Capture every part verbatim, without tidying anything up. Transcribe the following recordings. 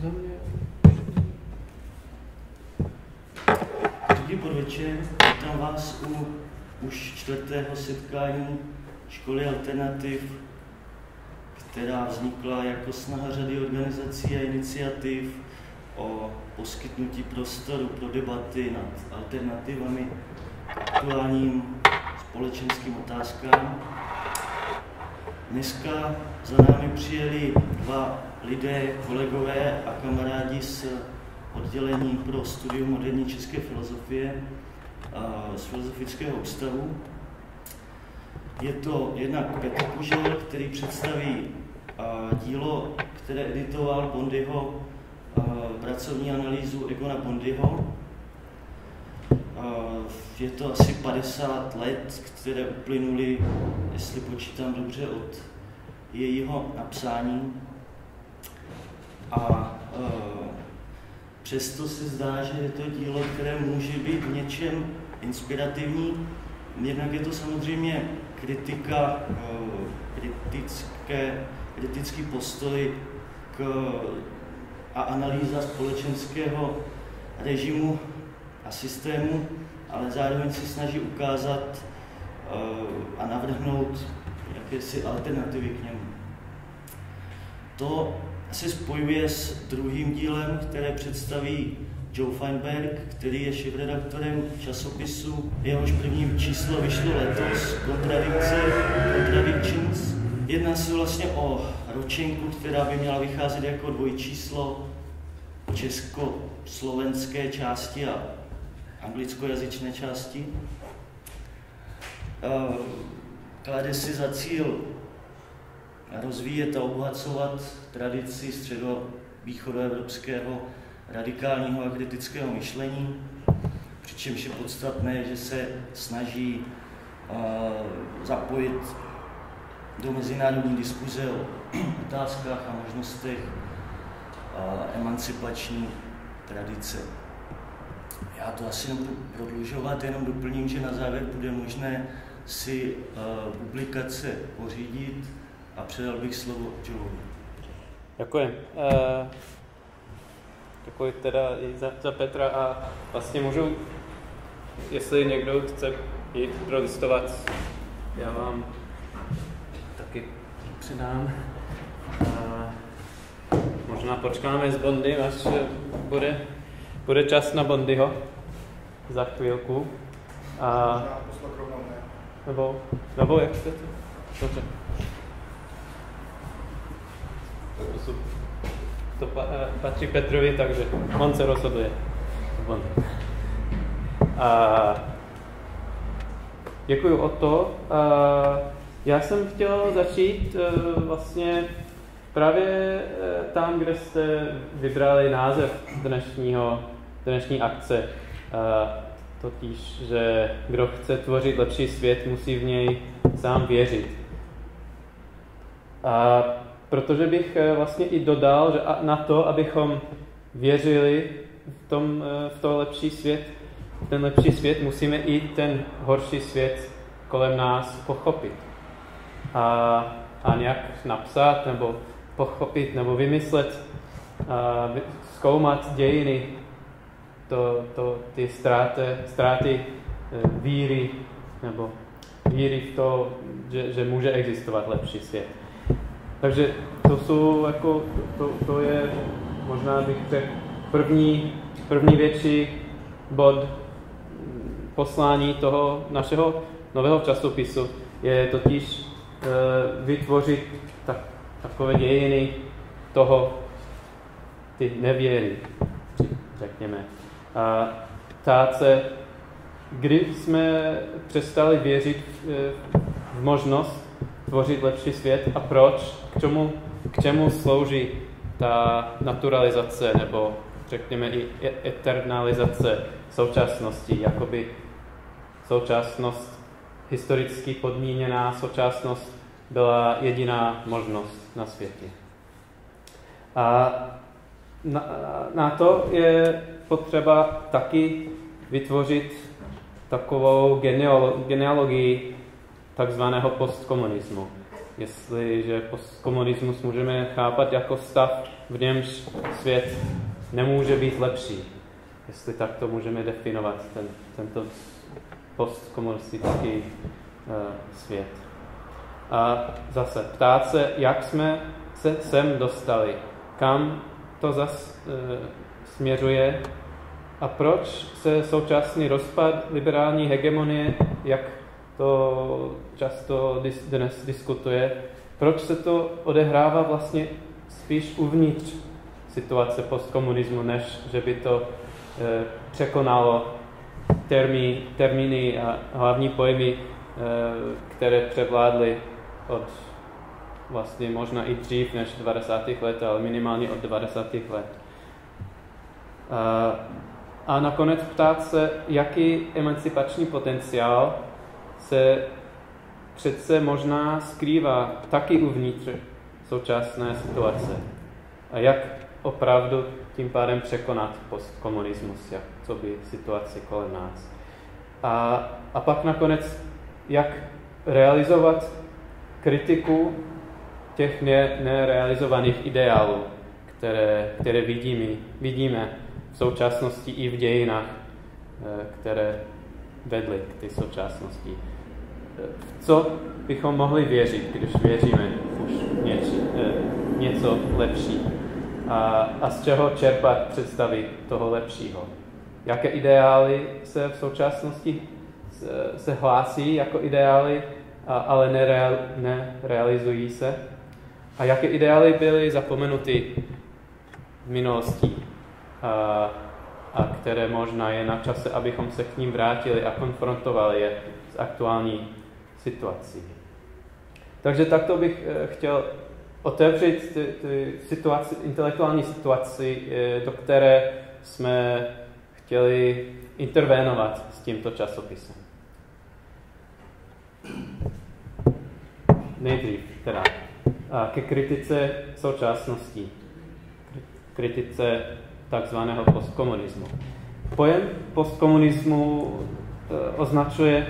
za mě. Dobrý podvečer, vítám vás u už čtvrtého setkání Školy alternativ, která vznikla jako snaha řady organizací a iniciativ o poskytnutí prostoru pro debaty nad alternativami, aktuálním společenským otázkám. Dneska za námi přijeli dva lidé, kolegové a kamarádi z oddělení pro studium moderní české filozofie z Filozofického ústavu. Je to jednak Petr Kužel, který představí dílo, které editoval Bondyho, pracovní analýzu Egona Bondyho. Je to asi padesát let, které uplynuly, jestli počítám dobře, od jejího napsání. A přesto se zdá, že je to dílo, které může být v něčem inspirativní. Jednak je to samozřejmě kritika, kritické, kritický postoj k, a analýza společenského režimu a systému, ale zároveň se snaží ukázat a navrhnout jakési alternativy k němu. To se spojuje s druhým dílem, které představí Joe Feinberg, který je šéfredaktorem časopisu, jehož první číslo vyšlo letos, Kontradikce, Contradictions. Jedná se vlastně o ročenku, která by měla vycházet jako dvojčíslo československé části a anglickojazyčné části. Klade si za cíl rozvíjet a obohacovat tradici středovýchodoevropského radikálního a kritického myšlení, přičemž je podstatné, že se snaží uh, zapojit do mezinárodní diskuze o otázkách a možnostech uh, emancipační tradice. Já to asi nebudu prodlužovat, jenom doplním, že na závěr bude možné si uh, publikace pořídit a předal bych slovo Joeovi. Děkuji. Uh, děkuji teda i za, za Petra a vlastně můžu, jestli někdo chce jít prolistovat, já vám taky předám. Uh, možná počkáme s Bondy, až bude, bude čas na Bondyho za chvílku. A, nebo, nebo jak chcete? Dobře. To, to patří Petrovi, takže on se rozhoduje. A děkuji o to. A já jsem chtěl začít vlastně právě tam, kde jste vybrali název dnešního, dnešní akce. A totiž, že kdo chce tvořit lepší svět, musí v něj sám věřit. A protože bych vlastně i dodal, že na to, abychom věřili v, tom, v to lepší svět, v ten lepší svět, musíme i ten horší svět kolem nás pochopit. A, a nějak napsat, nebo pochopit, nebo vymyslet, a zkoumat dějiny, to, to, ty ztráty, ztráty víry, nebo víry v to, že, že může existovat lepší svět. Takže to jsou jako, to, to je, možná bych řekl, první, první větší bod poslání toho našeho nového časopisu je totiž e, vytvořit tak, takové dějiny toho, ty nevěry, řekněme. A ptát se, kdy jsme přestali věřit v, v možnost tvořit lepší svět a proč, k čemu, k čemu slouží ta naturalizace nebo řekněme i eternalizace současnosti, jakoby současnost historicky podmíněná, současnost byla jediná možnost na světě. A na, na to je potřeba taky vytvořit takovou genealogii takzvaného postkomunismu. Jestliže postkomunismus můžeme chápat jako stav, v němž svět nemůže být lepší. Jestli tak to můžeme definovat, ten, tento postkomunistický uh, svět. A zase ptát se, jak jsme se sem dostali, kam to zas uh, směřuje a proč se současný rozpad liberální hegemonie, jak to často dis- dnes diskutuje, proč se to odehrává vlastně spíš uvnitř situace postkomunismu, než že by to e, překonalo termí, termíny a hlavní pojmy, e, které převládly od vlastně možná i dřív než devadesátých let, ale minimálně od devadesátých let. A, a nakonec ptát se, jaký emancipační potenciál se přece možná skrývá taky uvnitř současné situace. A jak opravdu tím pádem překonat postkomunismus, jak co by situaci kolem nás. A, a pak nakonec, jak realizovat kritiku těch ne, nerealizovaných ideálů, které, které vidíme, vidíme v současnosti i v dějinách, které vedly k té současnosti. Co bychom mohli věřit, když věříme už něči, něco lepší? A, a z čeho čerpat představy toho lepšího? Jaké ideály se v současnosti se, se hlásí jako ideály, a, ale nereal, nerealizují se? A jaké ideály byly zapomenuty v minulosti? A, a které možná je na čase, abychom se k ním vrátili a konfrontovali je s aktuální situací. Takže takto bych chtěl otevřít ty, ty situaci, intelektuální situaci, do které jsme chtěli intervenovat s tímto časopisem. Nejdřív teda ke kritice současnosti, kritice takzvaného postkomunismu. Pojem postkomunismu označuje,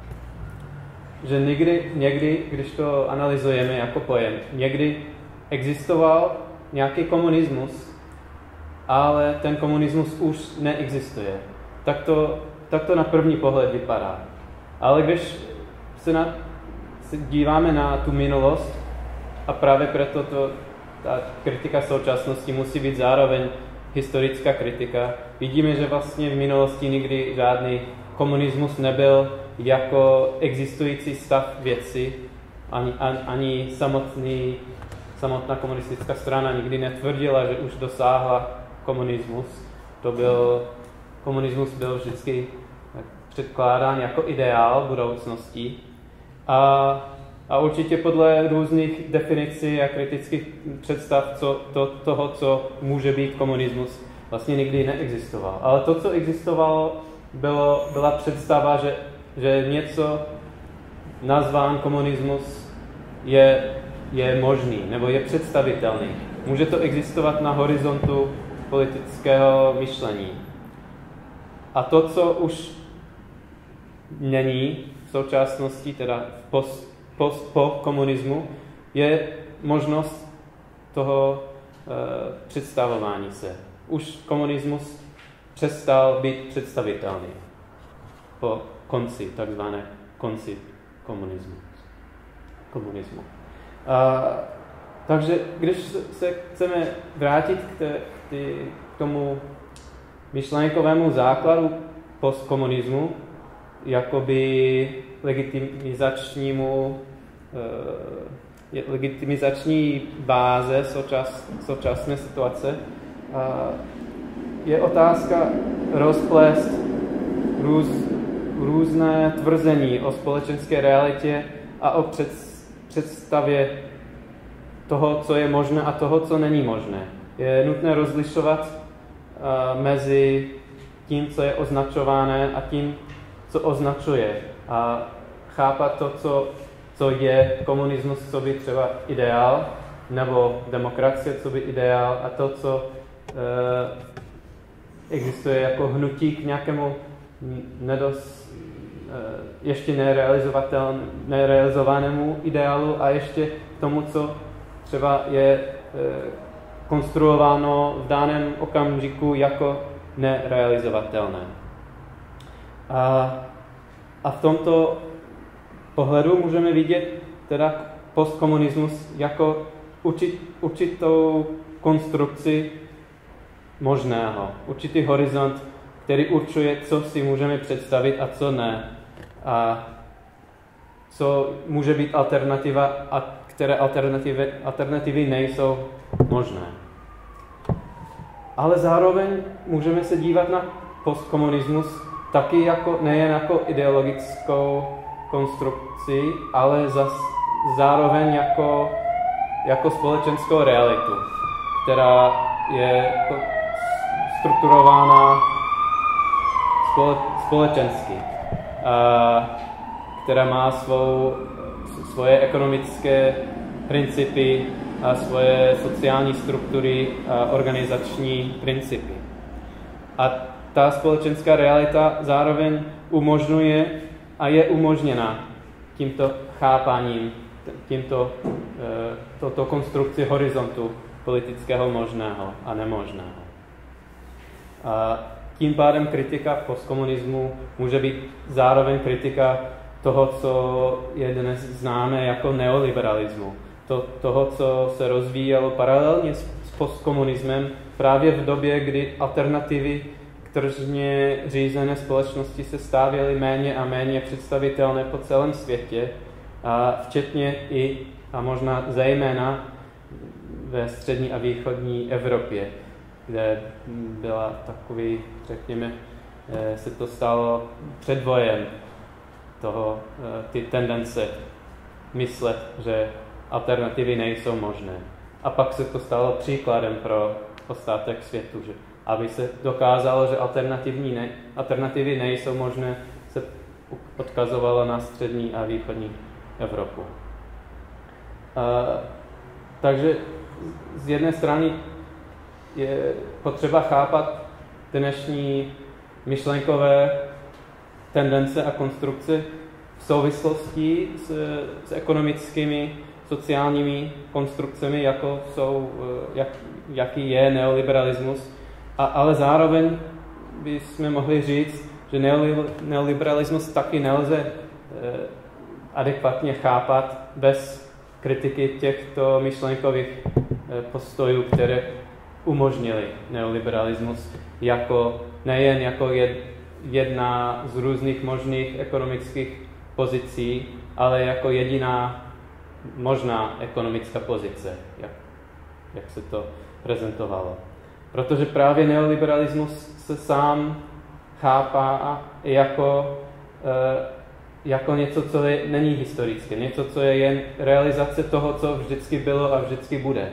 že někdy, někdy, když to analyzujeme jako pojem, někdy existoval nějaký komunismus, ale ten komunismus už neexistuje. Tak to, tak to na první pohled vypadá. Ale když se, na, se díváme na tu minulost, a právě proto to, ta kritika současnosti musí být zároveň historická kritika, vidíme, že vlastně v minulosti nikdy žádný komunismus nebyl jako existující stav věci, ani, ani samotný, samotná komunistická strana nikdy netvrdila, že už dosáhla komunismus. To byl, komunismus byl vždycky předkládán jako ideál budoucnosti. A, a určitě podle různých definicí a kritických představ co, to, toho, co může být komunismus, vlastně nikdy neexistoval. Ale to, co existovalo, bylo, byla představa, že že něco nazván komunismus je, je možný, nebo je představitelný. Může to existovat na horizontu politického myšlení. A to, co už není v současnosti, teda post, post, po komunismu, je možnost toho e, představování se. Už komunismus přestal být představitelný po konci, takzvané konci komunismu. komunismu. A, takže když se chceme vrátit k, té, k tomu myšlenkovému základu postkomunismu, jakoby legitimizačnímu, eh, legitimizační báze součas, současné situace, a je otázka rozplést růz různé tvrzení o společenské realitě a o před, představě toho, co je možné a toho, co není možné. Je nutné rozlišovat uh, mezi tím, co je označované a tím, co označuje. A chápat to, co, co je komunismus, co by třeba ideál, nebo demokracie, co by ideál, a to, co uh, existuje jako hnutí k nějakému nedos, ještě nerealizovanému ideálu a ještě k tomu, co třeba je konstruováno v daném okamžiku jako nerealizovatelné. A, a v tomto pohledu můžeme vidět teda postkomunismus jako určit, určitou konstrukci možného, určitý horizont, který určuje, co si můžeme představit a co ne. A co může být alternativa a které alternativy, alternativy nejsou možné. Ale zároveň můžeme se dívat na postkomunismus taky jako, nejen jako ideologickou konstrukci, ale zas, zároveň jako, jako společenskou realitu, která je strukturována spole, společensky, a která má svou, svoje ekonomické principy a svoje sociální struktury a organizační principy. A ta společenská realita zároveň umožňuje a je umožněna tímto chápáním, tímto toto konstrukci horizontu politického možného a nemožného. A tím pádem kritika postkomunismu může být zároveň kritika toho, co je dnes známe jako neoliberalismu. To, toho, co se rozvíjelo paralelně s, s postkomunismem právě v době, kdy alternativy k tržně řízené společnosti se stavěly méně a méně představitelné po celém světě, a včetně i a možná zejména ve střední a východní Evropě, kde byla takový, řekněme, se to stalo předvojem toho, ty tendence myslet, že alternativy nejsou možné. A pak se to stalo příkladem pro ostatek světu, že aby se dokázalo, že alternativní ne, alternativy nejsou možné, se odkazovalo na střední a východní Evropu. A, takže z jedné strany je potřeba chápat dnešní myšlenkové tendence a konstrukce v souvislosti s, s ekonomickými, sociálními konstrukcemi, jako jsou, jak, jaký je neoliberalismus, a, ale zároveň bychom mohli říct, že neoliberalismus taky nelze eh, adekvatně chápat bez kritiky těchto myšlenkových eh, postojů, které umožnili neoliberalismus jako, nejen jako jed, jedna z různých možných ekonomických pozicí, ale jako jediná možná ekonomická pozice, jak, jak se to prezentovalo. Protože právě neoliberalismus se sám chápá jako, e, jako něco, co je, není historické, něco, co je jen realizace toho, co vždycky bylo a vždycky bude.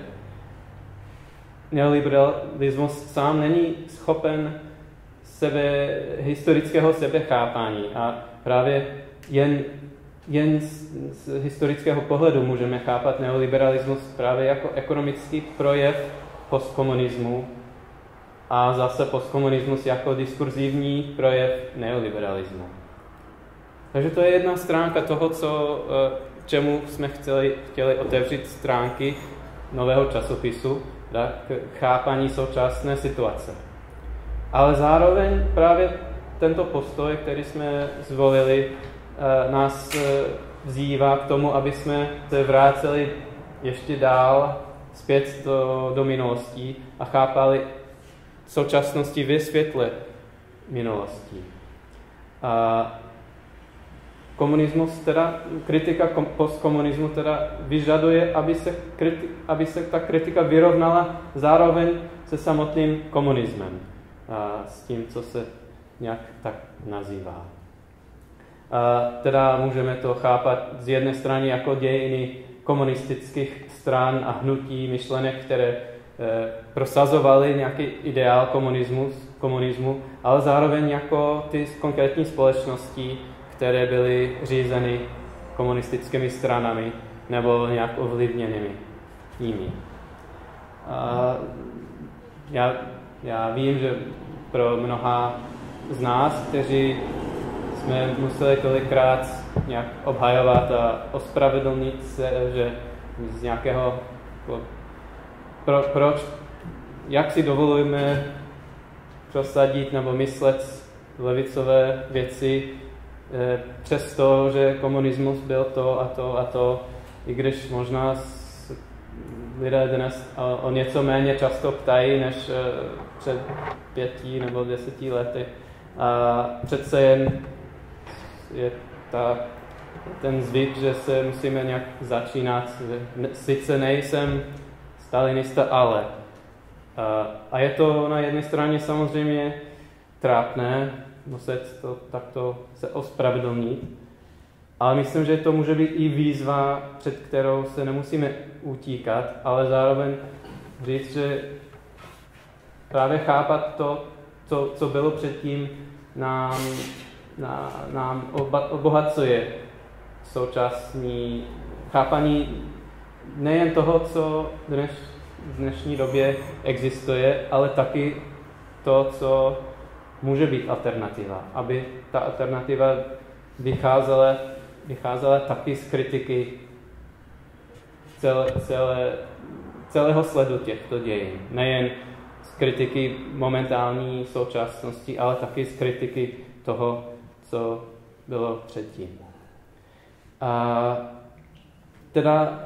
Neoliberalismus sám není schopen sebe, historického sebechápání a právě jen, jen z, z historického pohledu můžeme chápat neoliberalismus právě jako ekonomický projev postkomunismu a zase postkomunismus jako diskurzivní projev neoliberalismu. Takže to je jedna stránka toho, co, čemu jsme chtěli, chtěli otevřít stránky nového časopisu, tak chápání současné situace. Ale zároveň právě tento postoj, který jsme zvolili, nás vzývá k tomu, aby jsme se vrátili ještě dál zpět do, do minulosti a chápali současnosti ve světle minulosti. A komunismus, teda kritika postkomunismu teda vyžaduje, aby se, kriti, aby se ta kritika vyrovnala zároveň se samotným komunismem. A s tím, co se nějak tak nazývá. A teda můžeme to chápat z jedné strany jako dějiny komunistických stran a hnutí myšlenek, které e, prosazovaly nějaký ideál komunismu, komunismu, ale zároveň jako ty konkrétní společnosti, které byly řízeny komunistickými stranami nebo nějak ovlivněnými nimi. A já, já vím, že pro mnoha z nás, kteří jsme museli tolikrát nějak obhajovat a ospravedlnit se, že z nějakého, pro, proč, jak si dovolujeme prosadit nebo myslet levicové věci, eh, přesto, že komunismus byl to a to a to, i když možná lidé dnes o něco méně často ptají než před pěti nebo deseti lety. A přece jen je ta, ten zvyk, že se musíme nějak začínat. Sice nejsem stalinista, ale. A, a je to na jedné straně samozřejmě trápné, muset to takto se ospravedlnit, ale myslím, že to může být i výzva, před kterou se nemusíme utíkat, ale zároveň říct, že právě chápat to, co, co bylo předtím, nám, na, nám oba, obohacuje současný chápaní nejen toho, co dneš, v dnešní době existuje, ale taky to, co může být alternativa. Aby ta alternativa vycházela, vycházela taky z kritiky celé, celé, celého sledu těchto dějin. Nejen z kritiky momentální současnosti, ale taky z kritiky toho, co bylo předtím. A teda e,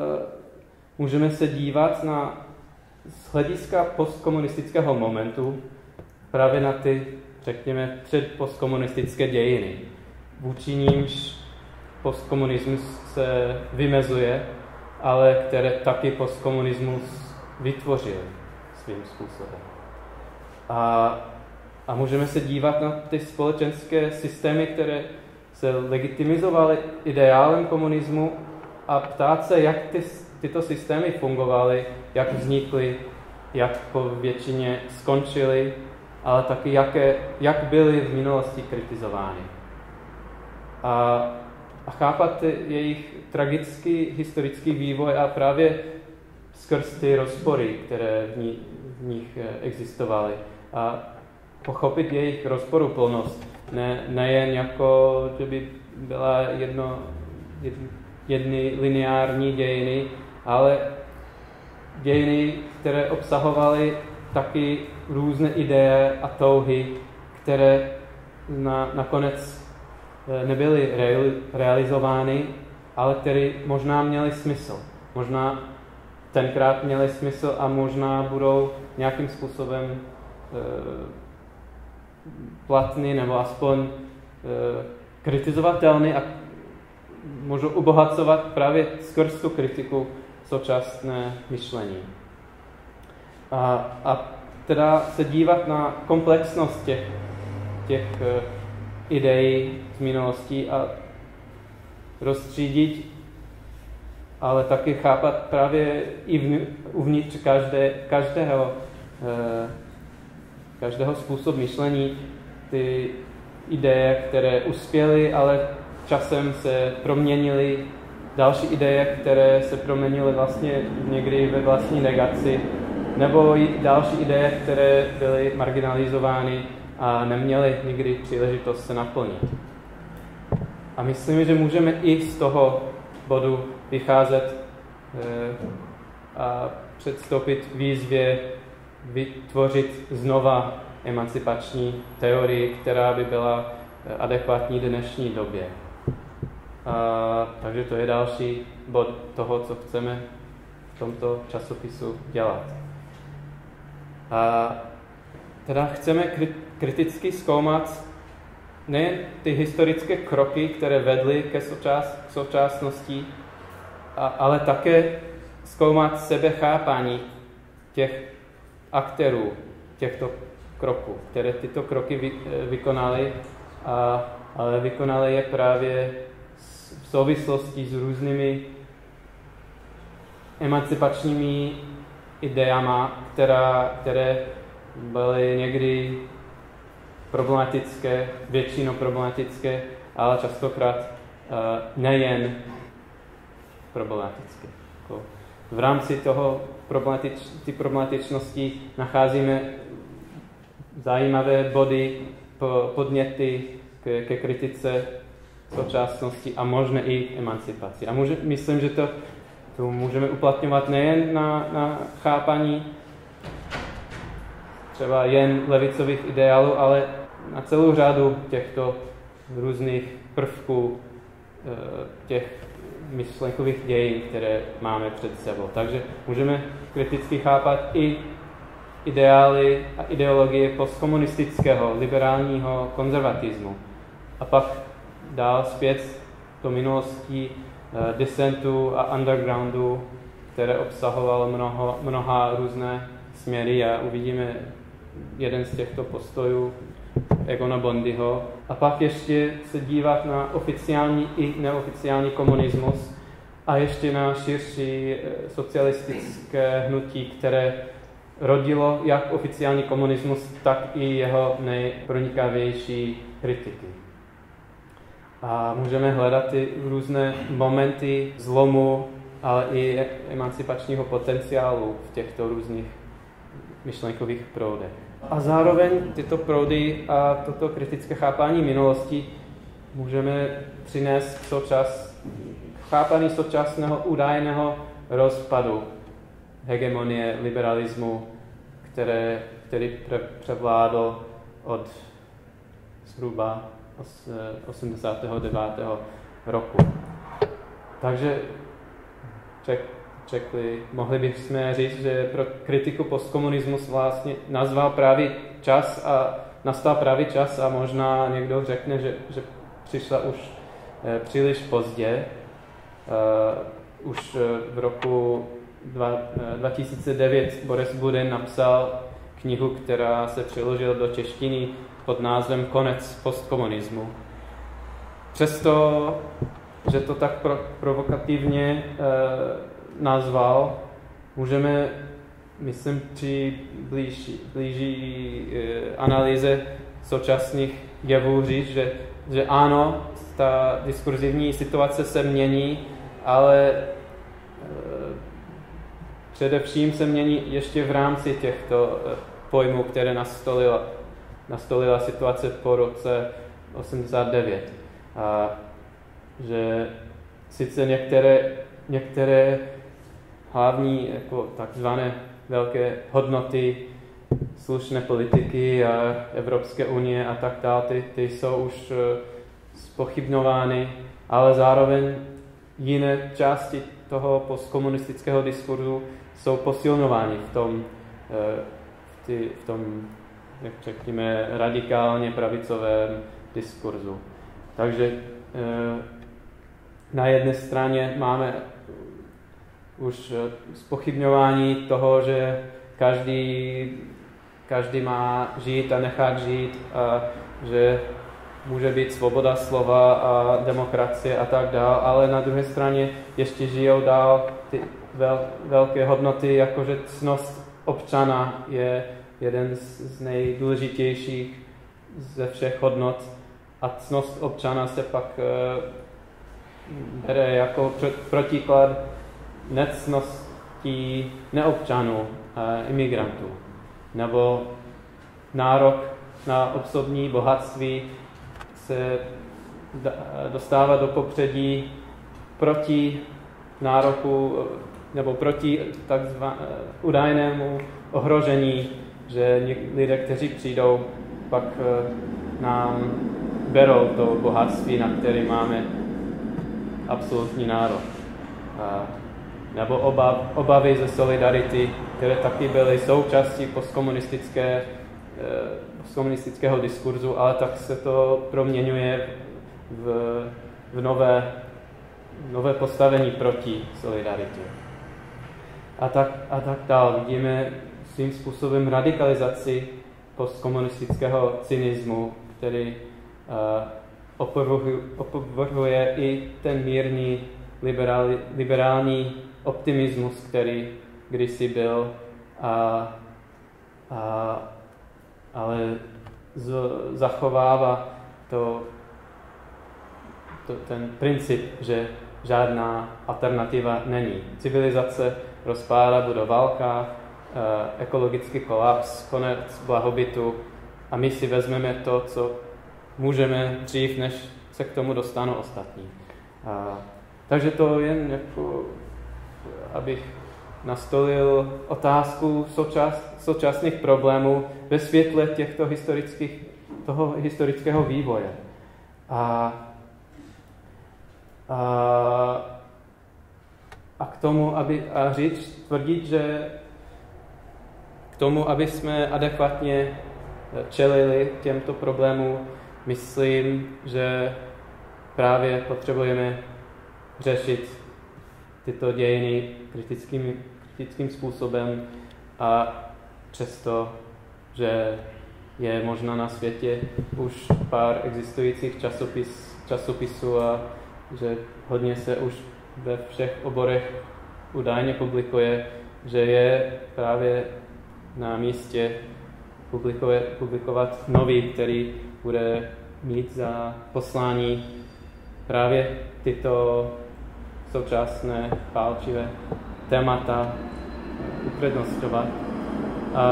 můžeme se dívat na z hlediska postkomunistického momentu právě na ty, řekněme, předpostkomunistické dějiny, vůči nímž postkomunismus se vymezuje, ale které taky postkomunismus vytvořil svým způsobem. A, a můžeme se dívat na ty společenské systémy, které se legitimizovaly ideálem komunismu a ptát se, jak ty, tyto systémy fungovaly, jak vznikly, jak po většině skončily, ale taky jaké, jak byly v minulosti kritizovány. A, a chápat jejich tragický historický vývoj a právě skrz ty rozpory, které v, ní, v nich existovaly. A pochopit jejich rozporuplnost. Ne, nejen jako, že by byla jedno, jed, jedny lineární dějiny, ale dějiny, které obsahovaly taky různé ideje a touhy, které na, nakonec nebyly reali, realizovány, ale které možná měly smysl. Možná tenkrát měly smysl a možná budou nějakým způsobem e, platný nebo aspoň e, kritizovatelný a můžou obohacovat právě skrz tu kritiku současné myšlení. A, a teda se dívat na komplexnost těch, těch e, ideí z minulosti a rozstřídit, ale taky chápat právě i v, uvnitř každé, každého, e, každého způsob myšlení ty ideje, které uspěly, ale časem se proměnily, další ideje, které se proměnily vlastně někdy ve vlastní negaci, nebo i další ideje, které byly marginalizovány a neměly nikdy příležitost se naplnit. A myslím, že můžeme i z toho bodu vycházet e, a předstoupit výzvě vytvořit znova emancipační teorii, která by byla adekvátní dnešní době. A, takže to je další bod toho, co chceme v tomto časopisu dělat. A teda chceme kriticky zkoumat nejen ty historické kroky, které vedly ke součas, k současnosti, a, ale také zkoumat sebechápání těch aktérů těchto kroků, které tyto kroky vy, vykonaly, a, ale vykonaly je právě v souvislosti s různými emancipačními ideama, která, které byly někdy problematické, většinou problematické, ale častokrát uh, nejen problematické. V rámci toho problematič, ty problematičnosti nacházíme zajímavé body, podněty ke, ke kritice současnosti a možná i emancipaci. A může, myslím, že to tu můžeme uplatňovat nejen na, na chápaní třeba jen levicových ideálů, ale na celou řadu těchto různých prvků těch myšlenkových dějin, které máme před sebou. Takže můžeme kriticky chápat i ideály a ideologie postkomunistického, liberálního konzervatismu. A pak dál zpět do minulosti uh, dissentu a undergroundu, které obsahovalo mnoho, mnoha různé směry a uvidíme jeden z těchto postojů Egona Bondyho. A pak ještě se dívat na oficiální i neoficiální komunismus a ještě na širší socialistické hnutí, které rodilo jak oficiální komunismus, tak i jeho nejpronikavější kritiky. A můžeme hledat ty různé momenty zlomu, ale i emancipačního potenciálu v těchto různých myšlenkových proudech. A zároveň tyto proudy a toto kritické chápání minulosti můžeme přinést v součas, chápání současného údajného rozpadu hegemonie liberalismu, které, který pre, převládl od zhruba osmdesátého devátého roku. Takže ček, čekli, mohli bychom říct, že pro kritiku postkomunismus vlastně nazval právě čas a nastal právě čas a možná někdo řekne, že, že přišla už eh, příliš pozdě. Uh, už v roku dva, eh, dva tisíce devět Boris Budin napsal knihu, která se přeložila do češtiny pod názvem Konec postkomunismu. Přesto, že to tak pro, provokativně eh, nazval, můžeme, myslím, při blížší, blížší eh, analýze současných jevů říct, že, že ano, ta diskurzivní situace se mění, ale eh, především se mění ještě v rámci těchto eh, pojmů, které nastolila, nastolila situace po roce osmdesát devět. A že sice některé, některé hlavní jako takzvané velké hodnoty slušné politiky a Evropské unie a tak dále, ty, ty jsou už zpochybňovány, ale zároveň jiné části toho postkomunistického diskurzu jsou posilňovány v tom, v, ty, v tom, jak řekněme, radikálně pravicovém diskurzu. Takže na jedné straně máme už zpochybňování toho, že každý, každý má žít a nechat žít a že může být svoboda slova a demokracie a tak dál, ale na druhé straně ještě žijou dál ty vel, velké hodnoty, jakože ctnost občana je jeden z, z nejdůležitějších ze všech hodnot a ctnost občana se pak e, bere jako pr- protiklad nectnosti neobčanů a imigrantů, nebo nárok na osobní bohatství se dostává do popředí proti nároku nebo proti takzvanému údajnému ohrožení, že lidé, kteří přijdou, pak nám berou to bohatství, na které máme absolutní nárok. Nebo obav, obavy ze solidarity, které taky byly součástí postkomunistické, postkomunistického diskurzu, ale tak se to proměňuje v, v nové, nové postavení proti solidaritě. A tak, a tak dál. Vidíme svým způsobem radikalizaci postkomunistického cynismu, který uh, opovrhuje i ten mírný liberální, liberální optimismus, který kdysi byl, a, a, ale z, zachovává to, to, ten princip, že žádná alternativa není. Civilizace rozpádá, bude válka, ekologický kolaps, konec blahobytu a my si vezmeme to, co můžeme dřív, než se k tomu dostanou ostatní. A, takže to jen jako, abych nastolil otázku součas, současných problémů ve světle těchto historických, toho historického vývoje. A, a, a k tomu, aby a říct, tvrdit, že k tomu, aby jsme adekvátně čelili těmto problémům, myslím, že právě potřebujeme řešit tyto dějiny kritickým, kritickým způsobem a přesto, že je možná na světě už pár existujících časopis, časopisů a že hodně se už ve všech oborech údajně publikuje, že je právě na místě publikovat nový, který bude mít za poslání právě tyto současné pálčivé témata upřednostňovat. A,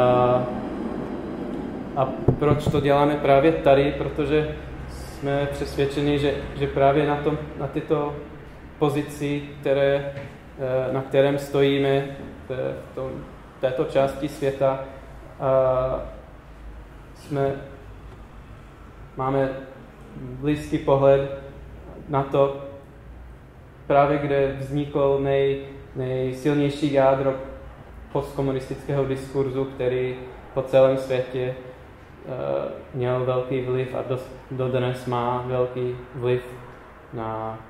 a proč to děláme právě tady? Protože jsme přesvědčeni, že, že právě na, tom, na tyto pozici, které, na kterém stojíme v tom, této části světa, a jsme, máme blízký pohled na to, právě kde vznikl nej, nejsilnější jádro postkomunistického diskurzu, který po celém světě uh, měl velký vliv a do, dodnes má velký vliv na,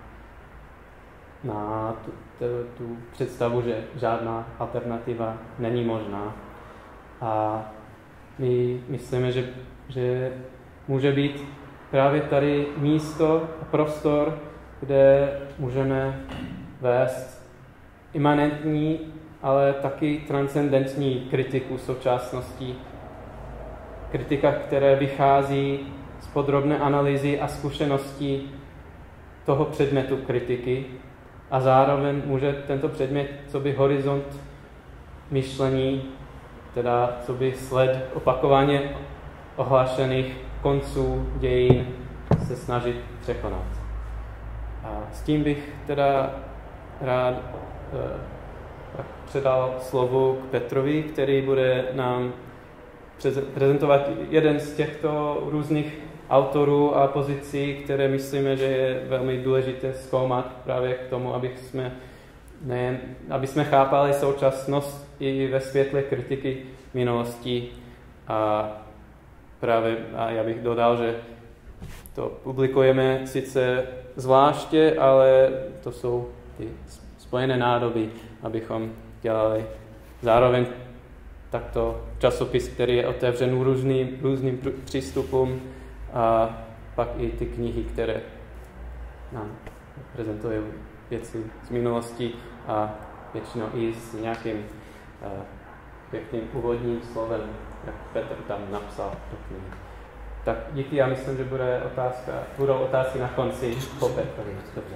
na tu, tu, tu představu, že žádná alternativa není možná. A my myslíme, že, že může být právě tady místo a prostor, kde můžeme vést imanentní, ale taky transcendentní kritiku současnosti. Kritika, která vychází z podrobné analýzy a zkušeností toho předmětu kritiky a zároveň může tento předmět, co by horizont myšlení, teda co by sled opakovaně ohlášených konců dějin se snažit překonat. A s tím bych teda rád eh, předal slovo k Petrovi, který bude nám prezentovat jeden z těchto různých autorů a pozicí, které myslíme, že je velmi důležité zkoumat právě k tomu, aby jsme, nejen, aby jsme chápali současnost i ve světle kritiky minulosti. A právě a já bych dodal, že to publikujeme sice zvláště, ale to jsou ty spojené nádoby, abychom dělali zároveň takto časopis, který je otevřen různým, různým přístupům a pak i ty knihy, které nám prezentují věci z minulosti a většinou i s nějakým uh, pěkným úvodním slovem, jak Petr tam napsal do knihy. Tak díky, já myslím, že bude otázka, budou otázky na konci po Petrovi. Dobře.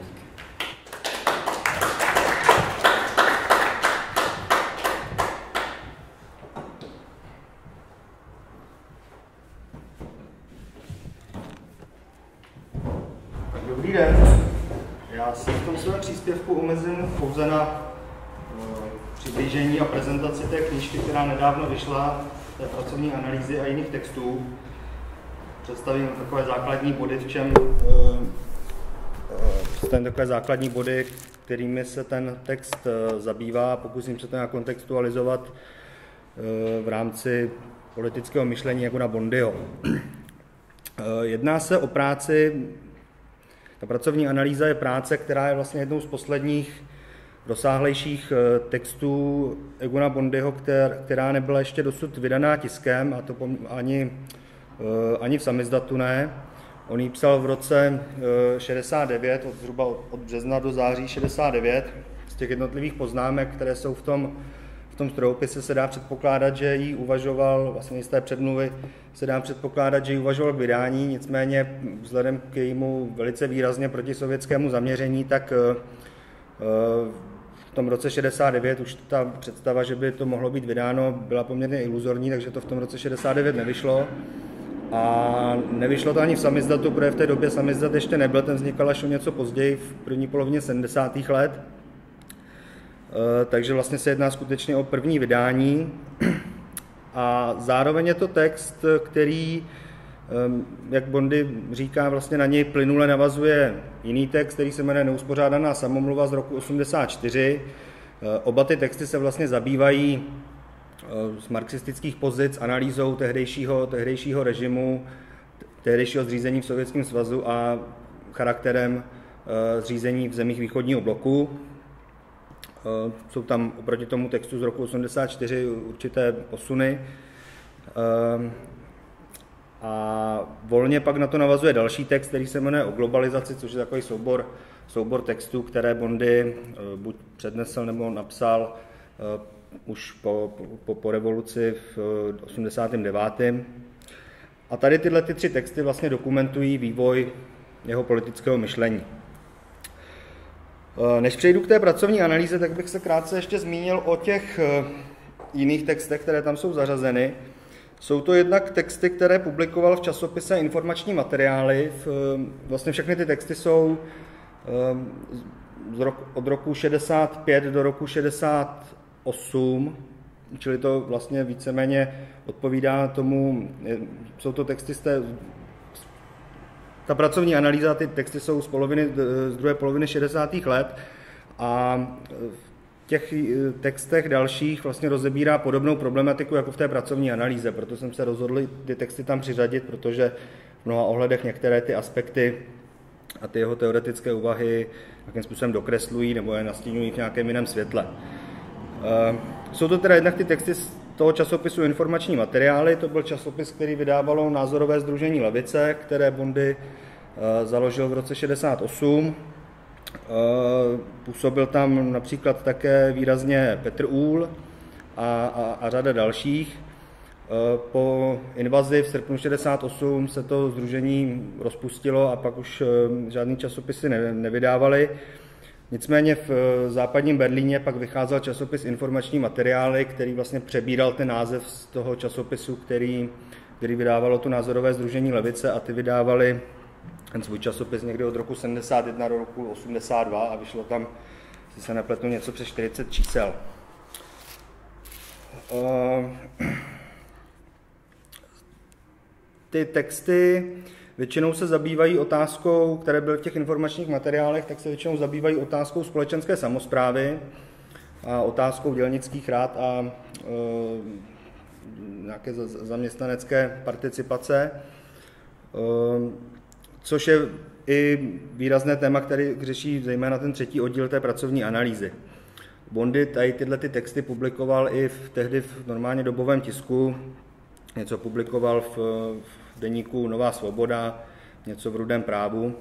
Dobrý den. Já se v tom svém příspěvku omezím pouze na uh, přiblížení a prezentaci té knížky, která nedávno vyšla, té pracovní analýzy a jiných textů. Představím takové základní body, v čem uh, uh, takové základní body, kterými se ten text uh, zabývá. Pokusím se to nějak kontextualizovat uh, v rámci politického myšlení Egona Bondyho. Uh, jedná se o práci. Ta pracovní analýza je práce, která je vlastně jednou z posledních rozsáhlejších textů Egona Bondyho, která nebyla ještě dosud vydaná tiskem, a to ani, ani v samizdatu ne. On ji psal v roce šedesát devět, od zhruba od března do září šedesát devět. Z těch jednotlivých poznámek, které jsou v tom, v tom strojopise, se dá předpokládat, že ji uvažoval, vlastně z té předmluvy se dá předpokládat, že ji uvažoval k vydání, nicméně vzhledem k jejímu velice výrazně protisovětskému zaměření, tak v tom roce šedesát devět už ta představa, že by to mohlo být vydáno, byla poměrně iluzorní, takže to v tom roce šedesát devět nevyšlo. A nevyšlo to ani v samizdatu, protože v té době samizdat ještě nebyl, ten vznikal až o něco později, v první polovině sedmdesátých let. Takže vlastně se jedná skutečně o první vydání. A zároveň je to text, který, jak Bondy říká, vlastně na něj plynule navazuje jiný text, který se jmenuje Neuspořádaná samomluva z roku osmdesát čtyři. Oba ty texty se vlastně zabývají z marxistických pozic analýzou tehdejšího, tehdejšího režimu, tehdejšího zřízení v Sovětském svazu a charakterem zřízení v zemích východního bloku. Jsou tam oproti tomu textu z roku osmdesát čtyři určité posuny. A volně pak na to navazuje další text, který se jmenuje O globalizaci, což je takový soubor, soubor textů, které Bondy buď přednesl nebo napsal už po, po, po revoluci v osmdesátém devátém. A tady tyhle ty tři texty vlastně dokumentují vývoj jeho politického myšlení. Než přejdu k té pracovní analýze, tak bych se krátce ještě zmínil o těch jiných textech, které tam jsou zařazeny. Jsou to jednak texty, které publikoval v časopise Informační materiály. Vlastně všechny ty texty jsou od roku šedesát pět do roku šedesát osm, čili to vlastně víceméně odpovídá tomu, jsou to texty z té, ta pracovní analýza, ty texty jsou z, poloviny, z druhé poloviny šedesátých let a v těch textech dalších vlastně rozebírá podobnou problematiku jako v té pracovní analýze, proto jsem se rozhodl ty texty tam přiřadit, protože v mnoha ohledech některé ty aspekty a ty jeho teoretické úvahy jakým způsobem dokreslují nebo je nastínují v nějakém jiném světle. Jsou to teda jednak ty texty z toho časopisu Informační materiály, to byl časopis, který vydávalo Názorové sdružení levice, které Bondy založil v roce šedesát osm. Působil tam například také výrazně Petr Úhl a, a, a řada dalších. Po invazi v srpnu šedesát osm se to sdružení rozpustilo a pak už žádný časopisy ne, nevydávali. Nicméně v západním Berlíně pak vycházel časopis Informační materiály, který vlastně přebíral ten název z toho časopisu, který, který vydávalo to Názorové sdružení levice a ty vydávali ten svůj časopis někdy od roku sedmdesát jedna do roku osmdesát dva a vyšlo tam, jestli se nepletu, něco přes čtyřicet čísel. Ty texty většinou se zabývají otázkou, které byly v těch informačních materiálech, tak se většinou zabývají otázkou společenské samosprávy a otázkou dělnických rád a e, nějaké zaměstnanecké participace, e, což je i výrazné téma, který řeší zejména ten třetí oddíl té pracovní analýzy. Bondy tady tyhle ty texty publikoval i v, tehdy v normálně dobovém tisku, něco publikoval v, v deníku Nová svoboda, něco v Rudém právu.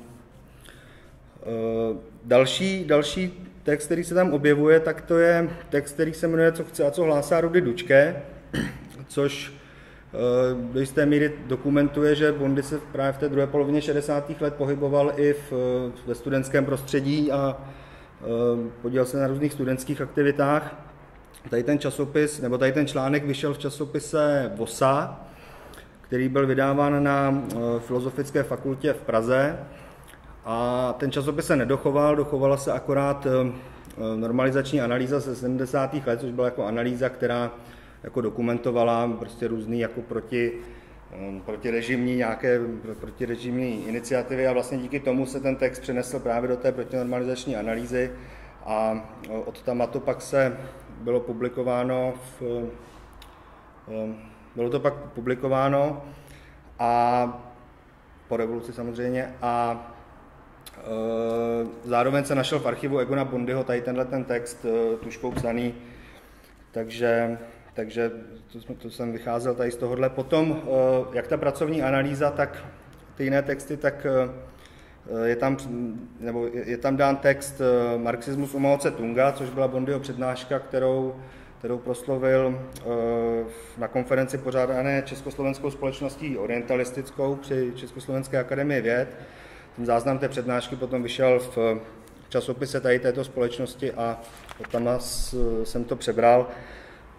E, další, další text, který se tam objevuje, tak to je text, který se jmenuje Co chce a co hlásá Rudy Dučke, což e, do jisté míry dokumentuje, že Bondy se právě v té druhé polovině šedesátých let pohyboval i v, ve studentském prostředí a e, podílel se na různých studentských aktivitách. Tady ten časopis, nebo tady ten článek vyšel v časopise VOSA, který byl vydáván na Filozofické fakultě v Praze. A ten časopis se nedochoval, dochovala se akorát normalizační analýza ze sedmdesátých let, což byla jako analýza, která jako dokumentovala prostě různý jako proti, protirežimní nějaké protirežimní iniciativy a vlastně díky tomu se ten text přenesl právě do té protinormalizační analýzy a od tamatu pak se bylo publikováno v, bylo to pak publikováno a po revoluci samozřejmě a e, zároveň se našel v archivu Egona Bondyho tady tenhle ten text e, tužkou psaný, takže, takže to, jsme, to jsem vycházel tady z tohohle. Potom, e, jak ta pracovní analýza, tak ty jiné texty, tak e, je tam, nebo je, je tam dán text e, Marxismus u Mao Tse-tunga, což byla Bondyho přednáška, kterou kterou proslovil na konferenci pořádané Československou společností orientalistickou při Československé akademii věd. Ten záznam té přednášky potom vyšel v časopise tady této společnosti a tam jsem to přebral.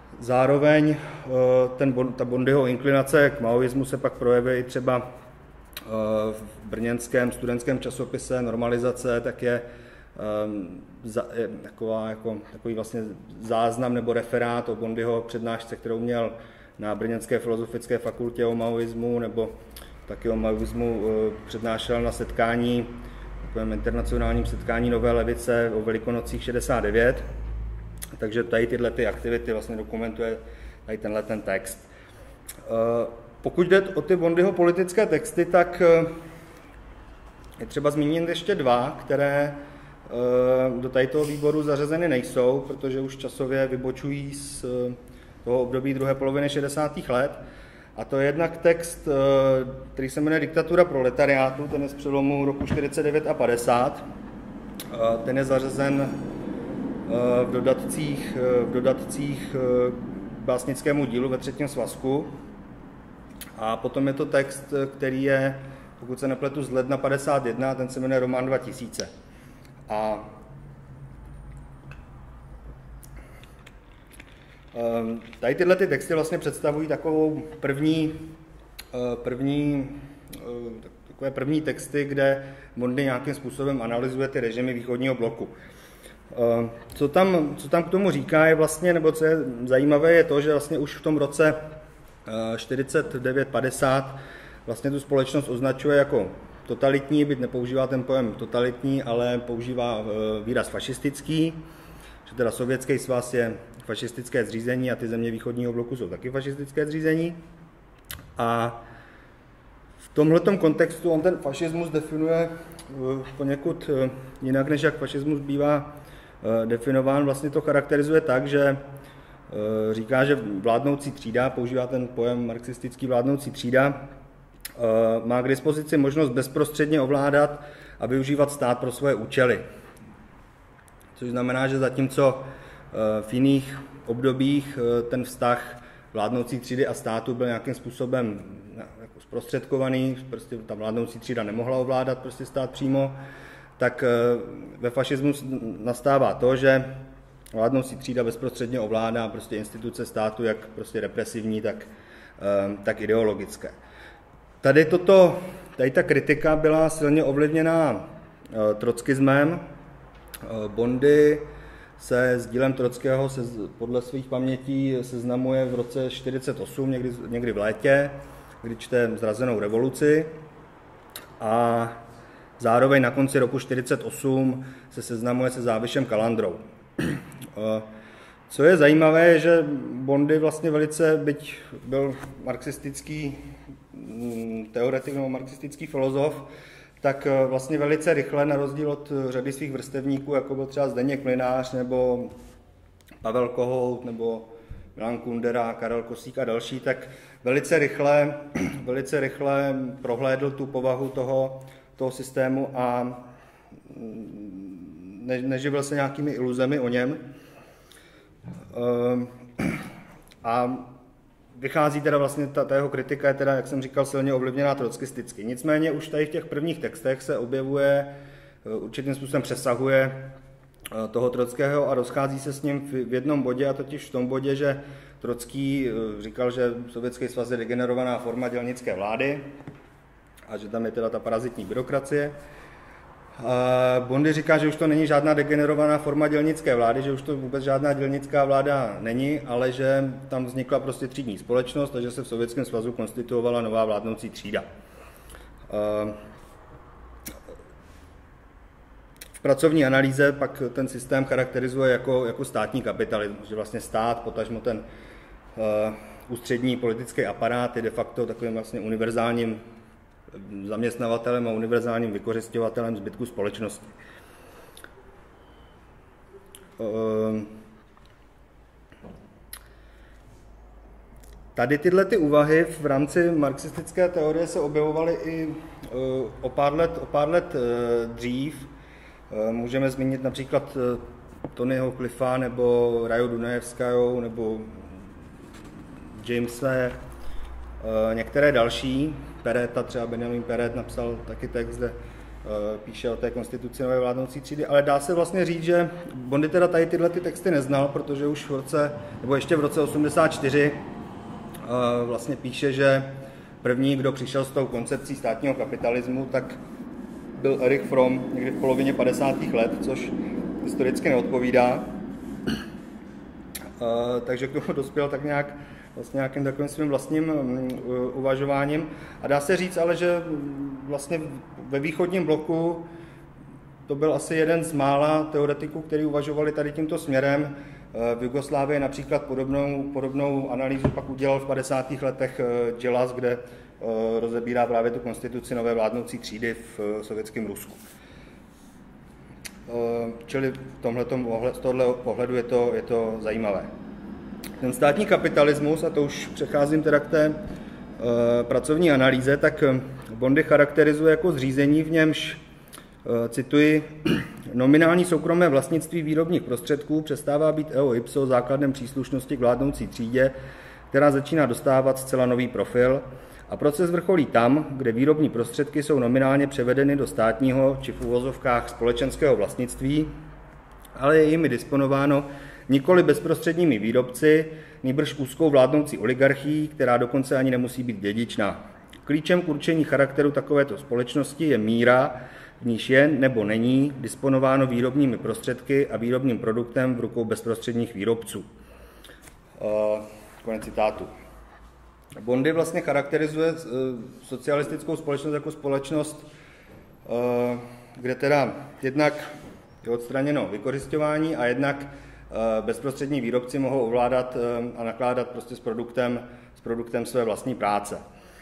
Zároveň ten, ta Bondyho inklinace k maoismu se pak projevuje třeba v brněnském studentském časopise Normalizace, tak je, je taková, jako, takový vlastně záznam nebo referát o Bondyho přednášce, kterou měl na Brněnské filozofické fakultě o maoismu, nebo taky o maoismu přednášel na setkání, takovém internacionálním setkání Nové levice o Velikonocích šedesát devět. Takže tady tyhle ty aktivity vlastně dokumentuje tady tenhle ten text. Pokud jde o ty Bondyho politické texty, tak je třeba zmínit ještě dva, které do tady toho výboru zařazeny nejsou, protože už časově vybočují z toho období druhé poloviny šedesátých let. A to je jednak text, který se jmenuje Diktatura proletariátu, ten je z přelomu roku čtyřicet devět a padesát. Ten je zařazen v dodatcích, v dodatcích k básnickému dílu ve třetím svazku. A potom je to text, který je, pokud se nepletu, z ledna padesát jedna, ten se jmenuje Román dva tisíce. A tady tyhle ty texty vlastně představují takovou první, první, takové první texty, kde Bondy nějakým způsobem analyzuje ty režimy východního bloku. Co tam, co tam k tomu říká je vlastně, nebo co je zajímavé, je to, že vlastně už v tom roce čtyřicet devět padesát vlastně tu společnost označuje jako totalitní, byť nepoužívá ten pojem totalitní, ale používá výraz fašistický, že teda Sovětský svaz je fašistické zřízení a ty země východního bloku jsou taky fašistické zřízení. A v tomhletom kontextu on ten fašismus definuje poněkud jinak, než jak fašismus bývá definován. Vlastně to charakterizuje tak, že říká, že vládnoucí třída, používá ten pojem marxistický vládnoucí třída, má k dispozici možnost bezprostředně ovládat a využívat stát pro svoje účely. Což znamená, že zatímco v jiných obdobích ten vztah vládnoucí třídy a státu byl nějakým způsobem jako zprostředkovaný, prostě ta vládnoucí třída nemohla ovládat prostě stát přímo, tak ve fašismu nastává to, že vládnoucí třída bezprostředně ovládá prostě instituce státu, jak prostě represivní, tak, tak ideologické. Tady, toto, tady ta kritika byla silně ovlivněná trockismem. Bondy se s dílem Trockého se podle svých pamětí seznamuje v roce čtyřicet osm, někdy, někdy v létě, kdy čte Zrazenou revoluci. A zároveň na konci roku čtyřicet osm se seznamuje se Závišem Kalandrou. Co je zajímavé, je, že Bondy vlastně velice, byť byl marxistický teoretik nebo marxistický filozof, tak vlastně velice rychle, na rozdíl od řady svých vrstevníků, jako byl třeba Zdeněk Mlynář, nebo Pavel Kohout, nebo Milan Kundera, Karel Kosík a další, tak velice rychle, velice rychle prohlédl tu povahu toho, toho systému a ne, neživil se nějakými iluzemi o něm. A vychází teda vlastně, ta, ta jeho kritika je teda, jak jsem říkal, silně ovlivněná trockisticky. Nicméně už tady v těch prvních textech se objevuje, určitým způsobem přesahuje toho Trockého a rozchází se s ním v jednom bodě, a totiž v tom bodě, že Trocký říkal, že Sovětský svaz je degenerovaná forma dělnické vlády a že tam je teda ta parazitní byrokracie. Bondy říká, že už to není žádná degenerovaná forma dělnické vlády, že už to vůbec žádná dělnická vláda není, ale že tam vznikla prostě třídní společnost a že se v Sovětském svazu konstituovala nová vládnoucí třída. V pracovní analýze pak ten systém charakterizuje jako, jako státní kapitalismus, že vlastně stát, potažmo ten uh, ústřední politický aparát je de facto takovým vlastně univerzálním zaměstnavatelem a univerzálním vykořisťovatelem zbytku společnosti. Tady tyhle ty úvahy v rámci marxistické teorie se objevovaly i o pár let, o pár let dřív. Můžeme zmínit například Tonyho Cliffa nebo Raju Dunajevskou nebo Jamese, některé další. Pereta, třeba Benjamin Peret napsal taky text, kde píše o té konstituci nové vládnoucí třídy, ale dá se vlastně říct, že Bondy teda tady tyhle ty texty neznal, protože už v roce, nebo ještě v roce osmdesát čtyři vlastně píše, že první, kdo přišel s tou koncepcí státního kapitalismu, tak byl Erich Fromm někdy v polovině padesátých let, což historicky neodpovídá. Takže k tomu dospěl tak nějak vlastně nějakým takovým svým vlastním uvažováním. A dá se říct ale, že vlastně ve východním bloku to byl asi jeden z mála teoretiků, kteří uvažovali tady tímto směrem. V Jugoslávii například podobnou, podobnou analýzu pak udělal v padesátých letech Dželas, kde rozebírá právě tu konstituci nové vládnoucí třídy v sovětském Rusku. Čili v tomhletom, z tohoto pohledu je to, je to zajímavé. Ten státní kapitalismus, a to už přecházím teda k té e, pracovní analýze, tak Bondy charakterizuje jako zřízení, v němž, e, cituji, nominální soukromé vlastnictví výrobních prostředků přestává být eo ipso základem příslušnosti k vládnoucí třídě, která začíná dostávat zcela nový profil, a proces vrcholí tam, kde výrobní prostředky jsou nominálně převedeny do státního či v uvozovkách společenského vlastnictví, ale je jimi disponováno nikoli bezprostředními výrobci, nýbrž úzkou vládnoucí oligarchií, která dokonce ani nemusí být dědičná. Klíčem k určení charakteru takovéto společnosti je míra, v níž je nebo není disponováno výrobními prostředky a výrobním produktem v rukou bezprostředních výrobců. Uh, konec citátu. Bondy vlastně charakterizuje socialistickou společnost jako společnost, kde teda jednak je odstraněno vykořisťování a jednak bezprostřední výrobci mohou ovládat a nakládat prostě s produktem, s produktem své vlastní práce.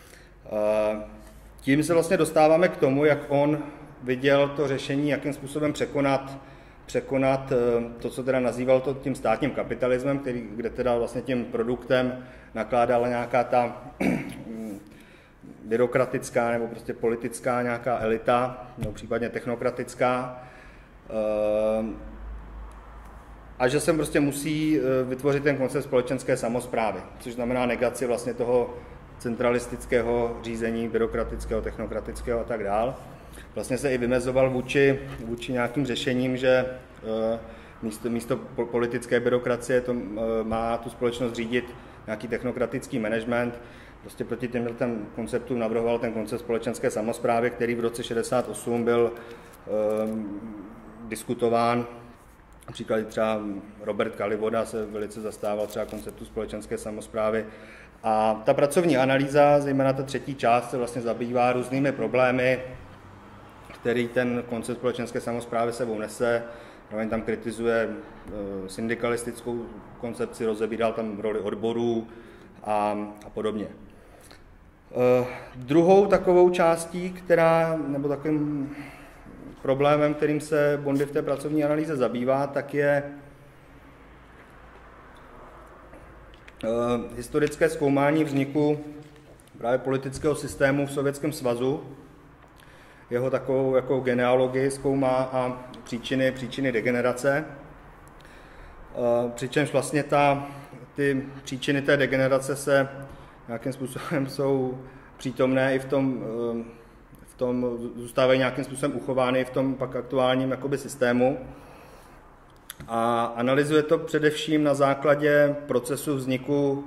Tím se vlastně dostáváme k tomu, jak on viděl to řešení, jakým způsobem překonat, překonat to, co teda nazýval to tím státním kapitalismem, který, kde teda vlastně tím produktem nakládala nějaká ta byrokratická nebo prostě politická nějaká elita, nebo případně technokratická. A že se prostě musí vytvořit ten koncept společenské samosprávy, což znamená negaci vlastně toho centralistického řízení, byrokratického, technokratického a tak dál. Vlastně se i vymezoval vůči, vůči nějakým řešením, že místo, místo politické byrokracie to má tu společnost řídit nějaký technokratický management. Prostě proti těmhle konceptům navrhoval ten koncept společenské samosprávy, který v roce šedesát osm byl um, diskutován. Například třeba Robert Kalivoda se velice zastával třeba konceptu společenské samosprávy. A ta pracovní analýza, zejména ta třetí část, se vlastně zabývá různými problémy, který ten koncept společenské samosprávy sebou nese. Zároveň tam kritizuje syndikalistickou koncepci, rozebíral tam roli odborů a, a podobně. Uh, druhou takovou částí, která, nebo takovým problémem, kterým se Bondy v té pracovní analýze zabývá, tak je uh, historické zkoumání vzniku právě politického systému v Sovětském svazu. Jeho takovou jako genealogii zkoumá a příčiny, příčiny degenerace. Uh, přičemž vlastně ta, ty příčiny té degenerace se nějakým způsobem jsou přítomné i v tom, v tom zůstávají nějakým způsobem uchovány v tom pak aktuálním jakoby systému. A analyzuje to především na základě procesu vzniku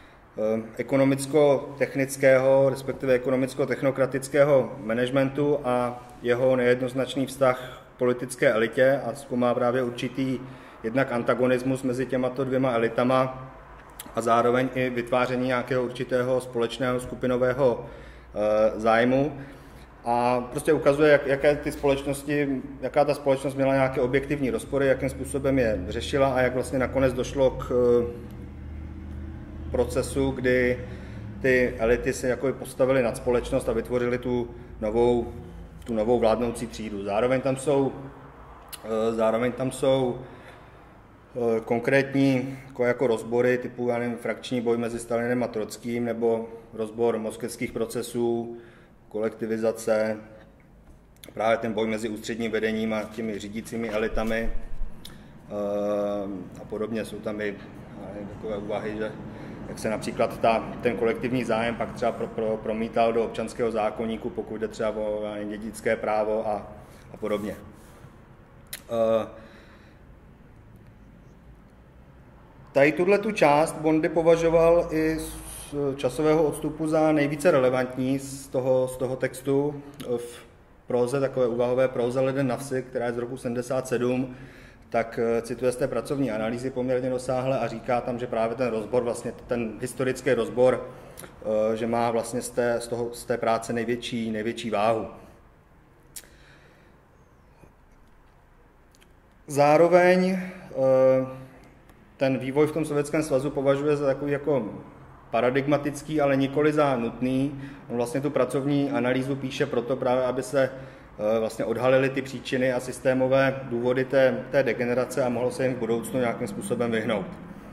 ekonomicko-technického, respektive ekonomicko-technokratického managementu a jeho nejednoznačný vztah k politické elitě a zkoumá právě určitý jednak antagonismus mezi těmato dvěma elitama a zároveň i vytváření nějakého určitého společného skupinového e, zájmu. A prostě ukazuje, jak, jaké ty společnosti, jaká ta společnost měla nějaké objektivní rozpory, jakým způsobem je řešila a jak vlastně nakonec došlo k e, procesu, kdy ty elity se jako postavily nad společnost a vytvořily tu novou, tu novou vládnoucí třídu. Zároveň tam jsou, e, zároveň tam jsou konkrétní jako, jako rozbory typu já nevím, frakční boj mezi Stalinem a Trockým nebo rozbor moskevských procesů, kolektivizace, právě ten boj mezi ústředním vedením a těmi řídícími elitami a podobně. Jsou tam i nevím, takové úvahy, že jak se například ta, ten kolektivní zájem pak třeba pro, pro, promítal do občanského zákoníku, pokud jde třeba o dědické právo a, a podobně. Tady tuhletu část Bondy považoval i z časového odstupu za nejvíce relevantní z toho, z toho textu v próze, takové úvahové próze Leden na vsi, která je z roku sedmdesát sedm, tak cituje z té pracovní analýzy poměrně rozsáhle a říká tam, že právě ten rozbor, vlastně ten historický rozbor, že má vlastně z té, z toho, z té práce největší, největší váhu. Zároveň ten vývoj v tom Sovětském svazu považuje za takový jako paradigmatický, ale nikoli za nutný. On vlastně tu pracovní analýzu píše proto právě, aby se vlastně odhalily ty příčiny a systémové důvody té, té degenerace a mohlo se jim v budoucnu nějakým způsobem vyhnout.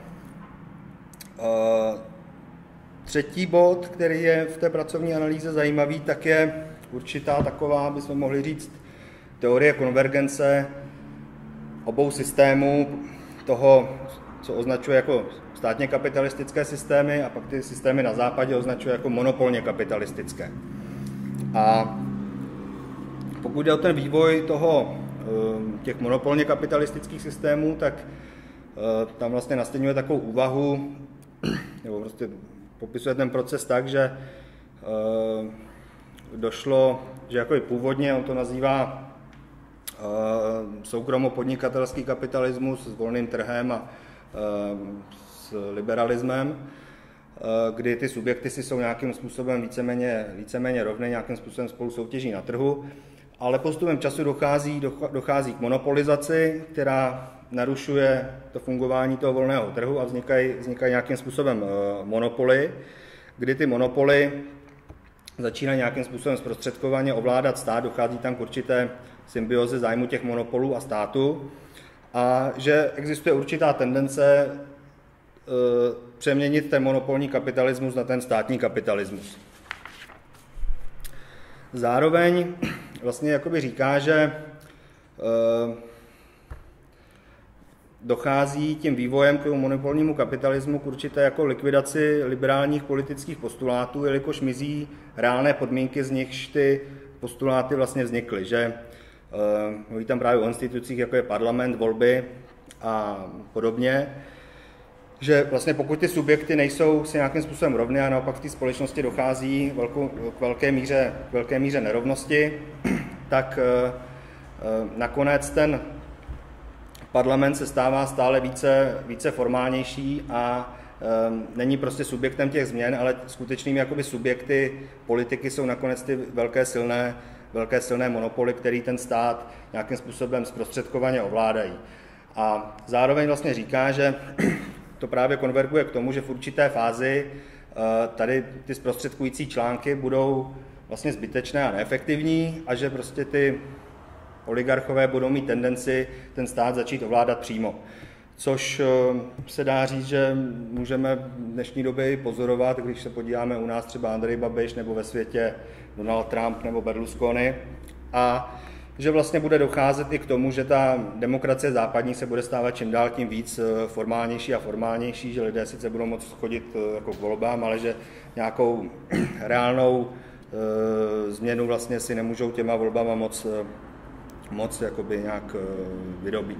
Třetí bod, který je v té pracovní analýze zajímavý, tak je určitá taková, bychom mohli říct, teorie konvergence obou systémů, toho, co označuje jako státně kapitalistické systémy a pak ty systémy na západě označuje jako monopolně kapitalistické. A pokud jde o ten vývoj toho, těch monopolně kapitalistických systémů, tak tam vlastně nastínuje takovou úvahu, nebo prostě popisuje ten proces tak, že došlo, že jako i původně on to nazývá soukromo-podnikatelský kapitalismus s volným trhem a s liberalismem, kdy ty subjekty si jsou nějakým způsobem víceméně, víceméně rovné, nějakým způsobem spolu soutěží na trhu, ale postupem času dochází, dochází k monopolizaci, která narušuje to fungování toho volného trhu a vznikají, vznikají nějakým způsobem monopoly, kdy ty monopoly začínají nějakým způsobem zprostředkovaně ovládat stát, dochází tam k určité symbioze zájmu těch monopolů a státu a že existuje určitá tendence e, přeměnit ten monopolní kapitalismus na ten státní kapitalismus. Zároveň vlastně jakoby říká, že e, dochází tím vývojem k tomu monopolnímu kapitalismu k určité jako likvidaci liberálních politických postulátů, jelikož mizí reálné podmínky, z nichž ty postuláty vlastně vznikly, že uh, mluví tam právě o institucích, jako je parlament, volby a podobně, že vlastně pokud ty subjekty nejsou si nějakým způsobem rovny a naopak v té společnosti dochází velkou, k velké míře, k velké míře nerovnosti, tak uh, uh, nakonec ten parlament se stává stále více, více formálnější a um, není prostě subjektem těch změn, ale skutečnými jakoby subjekty politiky jsou nakonec ty velké silné, velké silné monopoly, který ten stát nějakým způsobem zprostředkovaně ovládají. A zároveň vlastně říká, že to právě konverguje k tomu, že v určité fázi uh, tady ty zprostředkující články budou vlastně zbytečné a neefektivní a že prostě ty oligarchové budou mít tendenci ten stát začít ovládat přímo. Což se dá říct, že můžeme v dnešní době pozorovat, když se podíváme u nás třeba Andrej Babiš nebo ve světě Donald Trump nebo Berlusconi. A že vlastně bude docházet i k tomu, že ta demokracie západní se bude stávat čím dál tím víc formálnější a formálnější, že lidé sice budou moct chodit jako k volbám, ale že nějakou reálnou e, změnu vlastně si nemůžou těma volbama moc moc jakoby nějak vydobít.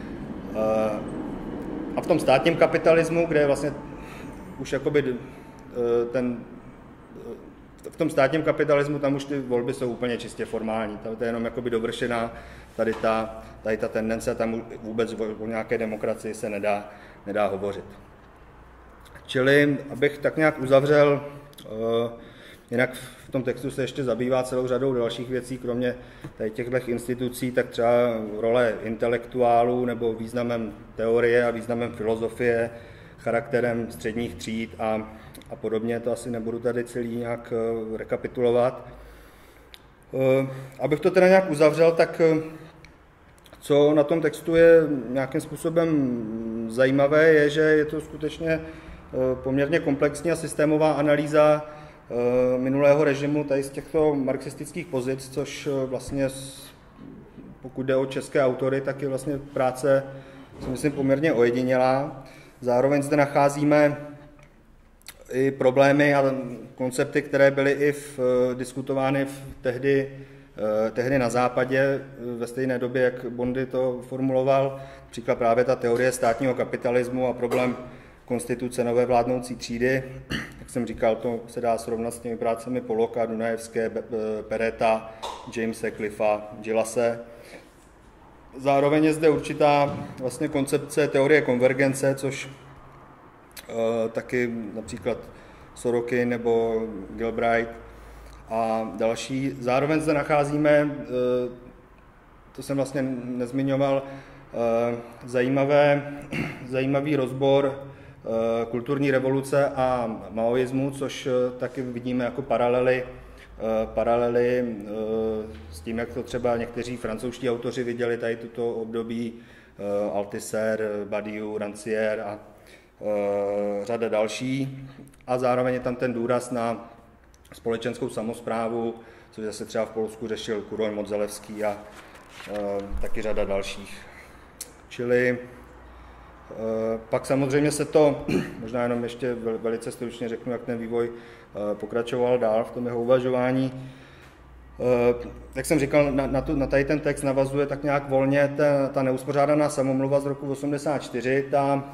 A v tom státním kapitalismu, kde je vlastně už jakoby ten, v tom státním kapitalismu tam už ty volby jsou úplně čistě formální. To je jenom jakoby dovršená tady ta, tady ta tendence, tam vůbec o nějaké demokracii se nedá, nedá hovořit. Čili, abych tak nějak uzavřel, jinak v tom textu se ještě zabývá celou řadou dalších věcí, kromě tady těchto institucí, tak třeba role intelektuálů nebo významem teorie a významem filozofie, charakterem středních tříd a, a podobně. To asi nebudu tady celý nějak rekapitulovat. Abych to teda nějak uzavřel, tak co na tom textu je nějakým způsobem zajímavé, je, že je to skutečně poměrně komplexní a systémová analýza minulého režimu tady z těchto marxistických pozic, což vlastně pokud jde o české autory, tak je vlastně práce, si myslím, poměrně ojedinělá. Zároveň zde nacházíme i problémy a koncepty, které byly i v, diskutovány v tehdy, tehdy na západě, ve stejné době, jak Bondy to formuloval, například právě ta teorie státního kapitalismu a problém konstituce nové vládnoucí třídy. Jak jsem říkal, to se dá srovnat s těmi prácemi Pollocka, Dunajevské, Pereta, Jamese Cliffa, Gillase. Zároveň je zde určitá vlastně koncepce teorie konvergence, což e, taky například Sorokin nebo Gilbride a další. Zároveň zde nacházíme, e, to jsem vlastně nezmiňoval, e, zajímavé, zajímavý rozbor e, kulturní revoluce a maoismu, což taky vidíme jako paralely paralely s tím, jak to třeba někteří francouzští autoři viděli tady tuto období, Althusser, Badiou, Rancière a řada další. A zároveň je tam ten důraz na společenskou samosprávu, což zase třeba v Polsku řešil Kuroň Modzelewský a taky řada dalších. Čili pak samozřejmě se to, možná jenom ještě velice stručně řeknu, jak ten vývoj pokračoval dál v tom jeho uvažování. Jak jsem říkal, na, na, tu, na tady ten text navazuje tak nějak volně ta, ta neuspořádaná samomluva z roku osmdesát čtyři. Ta,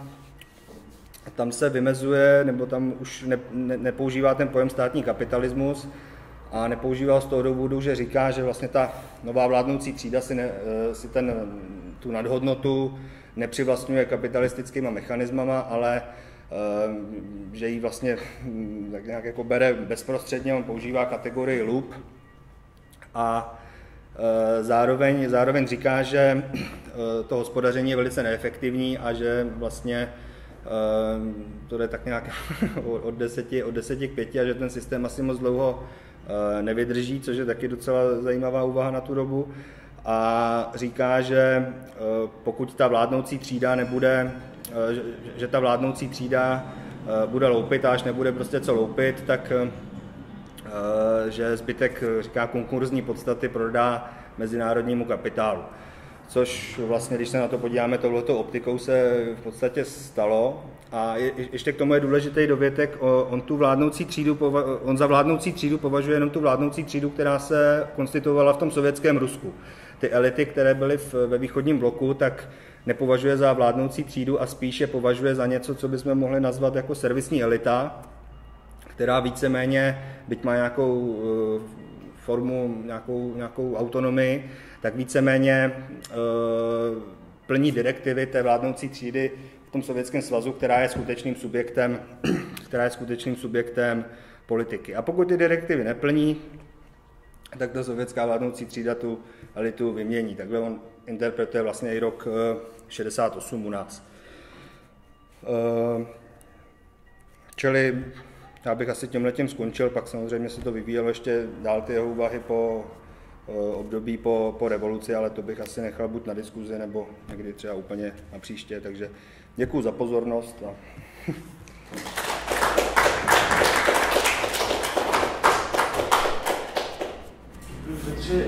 tam se vymezuje, nebo tam už ne, ne, nepoužívá ten pojem státní kapitalismus a nepoužívá z toho důvodu, že říká, že vlastně ta nová vládnoucí třída si, ne, si ten, tu nadhodnotu nepřivlastňuje kapitalistickýma mechanismama, ale že ji vlastně tak nějak jako bere bezprostředně, on používá kategorii loop a zároveň, zároveň říká, že to hospodaření je velice neefektivní a že vlastně to jde tak nějak od deseti, od deseti k pěti a že ten systém asi moc dlouho nevydrží, což je taky docela zajímavá úvaha na tu dobu. A říká, že pokud ta vládnoucí třída nebude, že ta vládnoucí třída bude loupit a až nebude prostě co loupit, tak že zbytek, říká, konkurzní podstaty prodá mezinárodnímu kapitálu. Což vlastně, když se na to podíváme touhletou optikou, se v podstatě stalo. A je, ještě k tomu je důležitý dovětek, on tu vládnoucí třídu, on za vládnoucí třídu považuje jenom tu vládnoucí třídu, která se konstituovala v tom sovětském Rusku. Ty elity, které byly v, ve východním bloku, tak nepovažuje za vládnoucí třídu a spíše považuje za něco, co bychom mohli nazvat jako servisní elita, která víceméně, byť má nějakou uh, formu, nějakou, nějakou autonomii, tak víceméně uh, plní direktivy té vládnoucí třídy v tom Sovětském svazu, která je skutečným subjektem, která je skutečným subjektem politiky. A pokud ty direktivy neplní, tak ta sovětská vládnoucí třída tu elitu vymění. Takhle on interpretuje vlastně i rok šedesát osm u nás. Čili já bych asi tímhletím skončil, pak samozřejmě se to vyvíjelo ještě dál ty jeho úvahy po období po, po revoluci, ale to bych asi nechal buď na diskuzi, nebo někdy třeba úplně na příště, takže děkuji za pozornost. A... Takže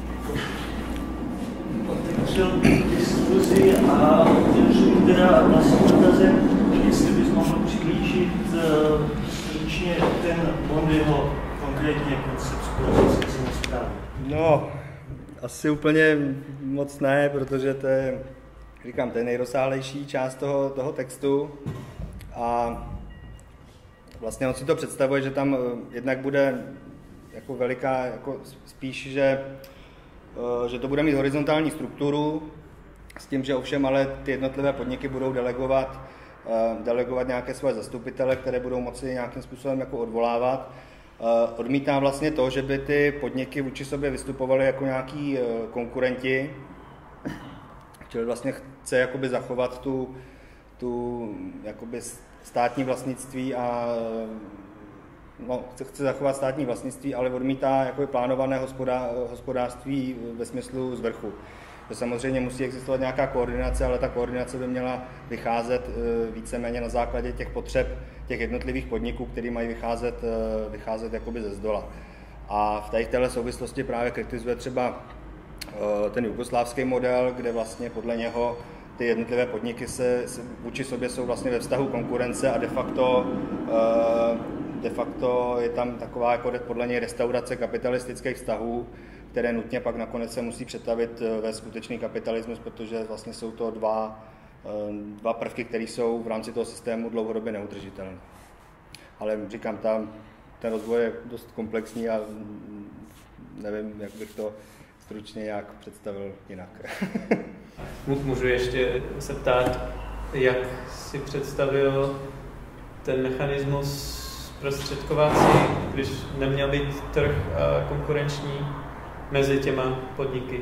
otevřel diskuzi a otevřel teda vlastně dotazem, jestli bys mohl přiblížit uh, stručně ten Bondyho konkrétně koncept společenské samosprávy. No, asi úplně moc ne, protože to je, říkám, to je nejrozsáhlejší část toho, toho textu a vlastně on si to představuje, že tam jednak bude jako veliká, jako spíš, že, že to bude mít horizontální strukturu, s tím, že ovšem ale ty jednotlivé podniky budou delegovat, delegovat nějaké svoje zastupitele, které budou moci nějakým způsobem jako odvolávat. Odmítá vlastně to, že by ty podniky vůči sobě vystupovaly jako nějaký konkurenti, čili vlastně chce jakoby zachovat tu, tu jakoby státní vlastnictví a no, chce zachovat státní vlastnictví, ale odmítá jakoby plánované hospodá, hospodářství ve smyslu zvrchu. To samozřejmě musí existovat nějaká koordinace, ale ta koordinace by měla vycházet víceméně na základě těch potřeb těch jednotlivých podniků, které mají vycházet, vycházet jakoby ze zdola. A v té téhle souvislosti právě kritizuje třeba ten jugoslávský model, kde vlastně podle něho ty ty jednotlivé podniky se, se vůči sobě jsou vlastně ve vztahu konkurence a de facto, de facto je tam taková jako podle něj restaurace kapitalistických vztahů, které nutně pak nakonec se musí přetavit ve skutečný kapitalismus, protože vlastně jsou to dva, dva prvky, které jsou v rámci toho systému dlouhodobě neudržitelné. Ale říkám, tam ten rozvoj je dost komplexní a nevím, jak bych to stručně nějak představil jinak. Můžu ještě se ptát, jak si představil ten mechanismus prostředkovací, když neměl být trh konkurenční mezi těma podniky?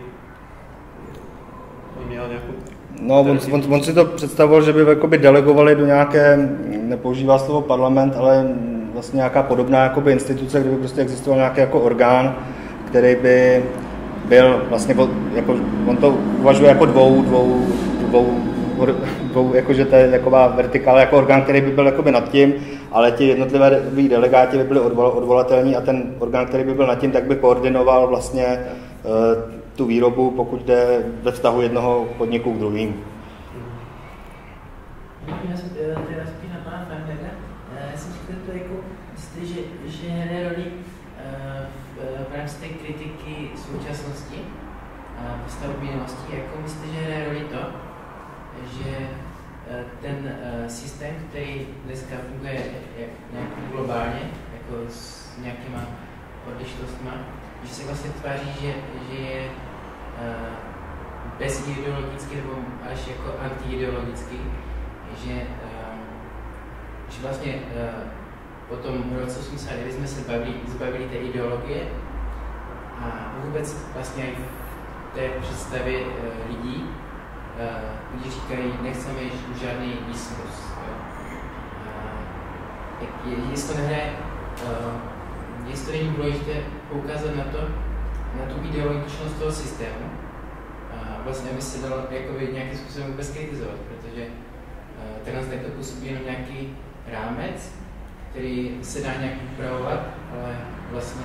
On měl nějakou... No, on, on, on si to představoval, že by jakoby delegovali do nějaké, nepoužívá slovo parlament, ale vlastně nějaká podobná jakoby instituce, kde by prostě existoval nějaký jako orgán, který by byl vlastně, jako, on to uvažuje jako dvou, dvou, dvou, dvou jakože to je taková vertikála, jako orgán, který by byl jakoby nad tím, ale ti jednotlivé delegáti by byli odvolatelní a ten orgán, který by byl nad tím, tak by koordinoval vlastně uh, tu výrobu, pokud jde ve vztahu jednoho podniku k druhým. Já jsem teda spíš na pana Fernberga. Já jsem říkal, to jako, myslíte, že, že hraje roli v rámci té kritiky současnosti a postavu minulosti, jako myslíte, že hraje roli to, že ten systém, který dneska funguje nějak globálně, jako s nějakýma odlišnostmi, že se vlastně tváří, že, že je uh, bezideologický nebo až jako antiideologický, že, uh, že vlastně uh, po tom roce osmdesát devět jsme se bavili, zbavili té ideologie a vůbec vlastně i v té představě uh, lidí, uh, lidi říkají, nechceme již žádný diskurs. Uh, je, jestli to nehraje, uh, jestli to není důležité poukázat na to, na tu ideologičnost toho systému, a vlastně aby se dalo jakoby nějakým způsobem vůbec kritizovat, protože uh, tenhle zde to působí jenom nějaký rámec, který se dá nějak upravovat, ale vlastně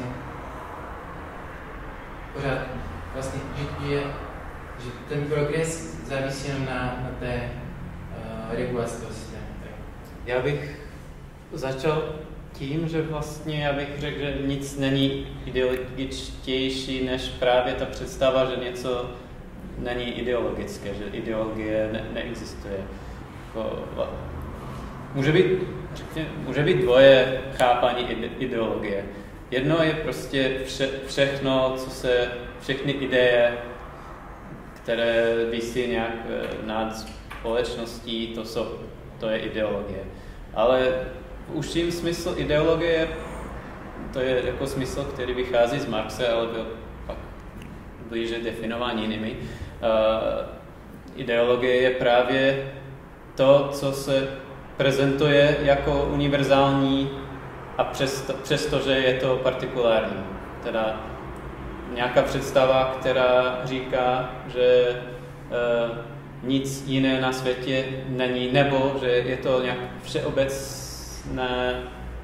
pořád vlastně, že, že, že ten progres závisí jenom na, na té uh, regulaci toho systému. Já bych začal tím, že vlastně já bych řekl, že nic není ideologičtější než právě ta představa, že něco není ideologické, že ideologie ne, neexistuje. Jako, může být, řekně, může být dvoje chápání ideologie. Jedno je prostě vše, všechno, co se, všechny ideje, které visí nějak nad společností, to, jsou, to je ideologie. Ale v užším smyslu ideologie, to je jako smysl, který vychází z Marxe, ale byl pak blíže definován jinými. Uh, ideologie je právě to, co se prezentuje jako univerzální a přesto, přestože je to partikulární. Teda nějaká představa, která říká, že uh, nic jiné na světě není, nebo že je to nějak všeobecné,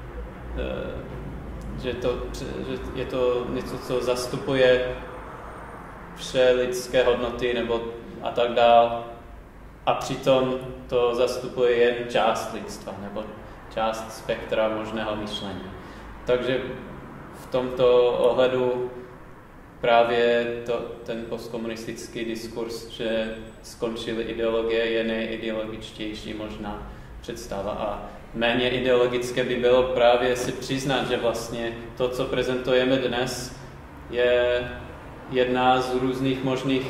že, to, že je to něco, co zastupuje vše lidské hodnoty nebo a tak dál. A přitom to zastupuje jen část lidstva nebo část spektra možného myšlení. Takže v tomto ohledu právě to, ten postkomunistický diskurs, že skončily ideologie, je nejideologičtější možná představa. A méně ideologické by bylo právě si přiznat, že vlastně to, co prezentujeme dnes, je jedna z různých možných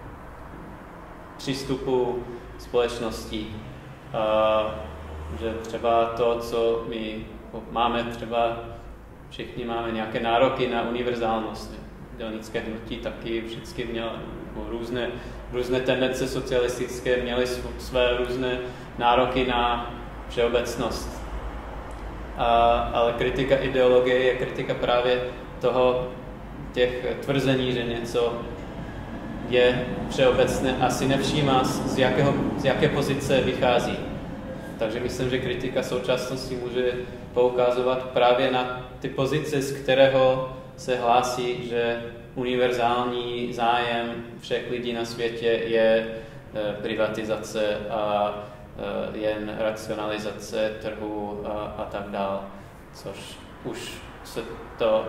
přístupů společností. A že třeba to, co my máme, třeba všichni máme nějaké nároky na univerzálnost. Dělnické hnutí taky vždycky mělo různé, různé tendence socialistické, měly své různé nároky na všeobecnost. A, ale kritika ideologie je kritika právě toho, těch tvrzení, že něco je všeobecné a si nevšímá, z, jakého, z jaké pozice vychází. Takže myslím, že kritika současnosti může poukazovat právě na ty pozice, z kterého se hlásí, že univerzální zájem všech lidí na světě je privatizace a jen racionalizace trhu a, a tak dále, což už se to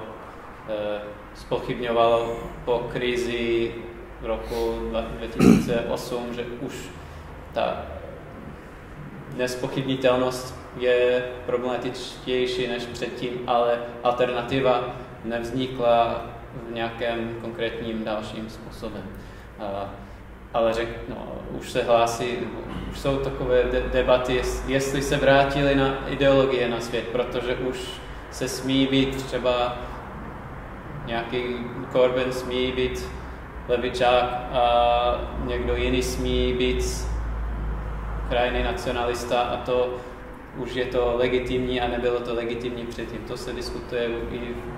zpochybňovalo po krizi v roku dva tisíce osm, že už ta nespochybnitelnost je problematičtější než předtím, ale alternativa nevznikla v nějakém konkrétním dalším způsobem. A, ale řek, no, už se hlásí, už jsou takové de- debaty, jestli se vrátili na ideologie na svět, protože už se smí být třeba nějaký Corbyn smí být levičák a někdo jiný smí být krajný nacionalista a to už je to legitimní a nebylo to legitimní předtím. To se diskutuje i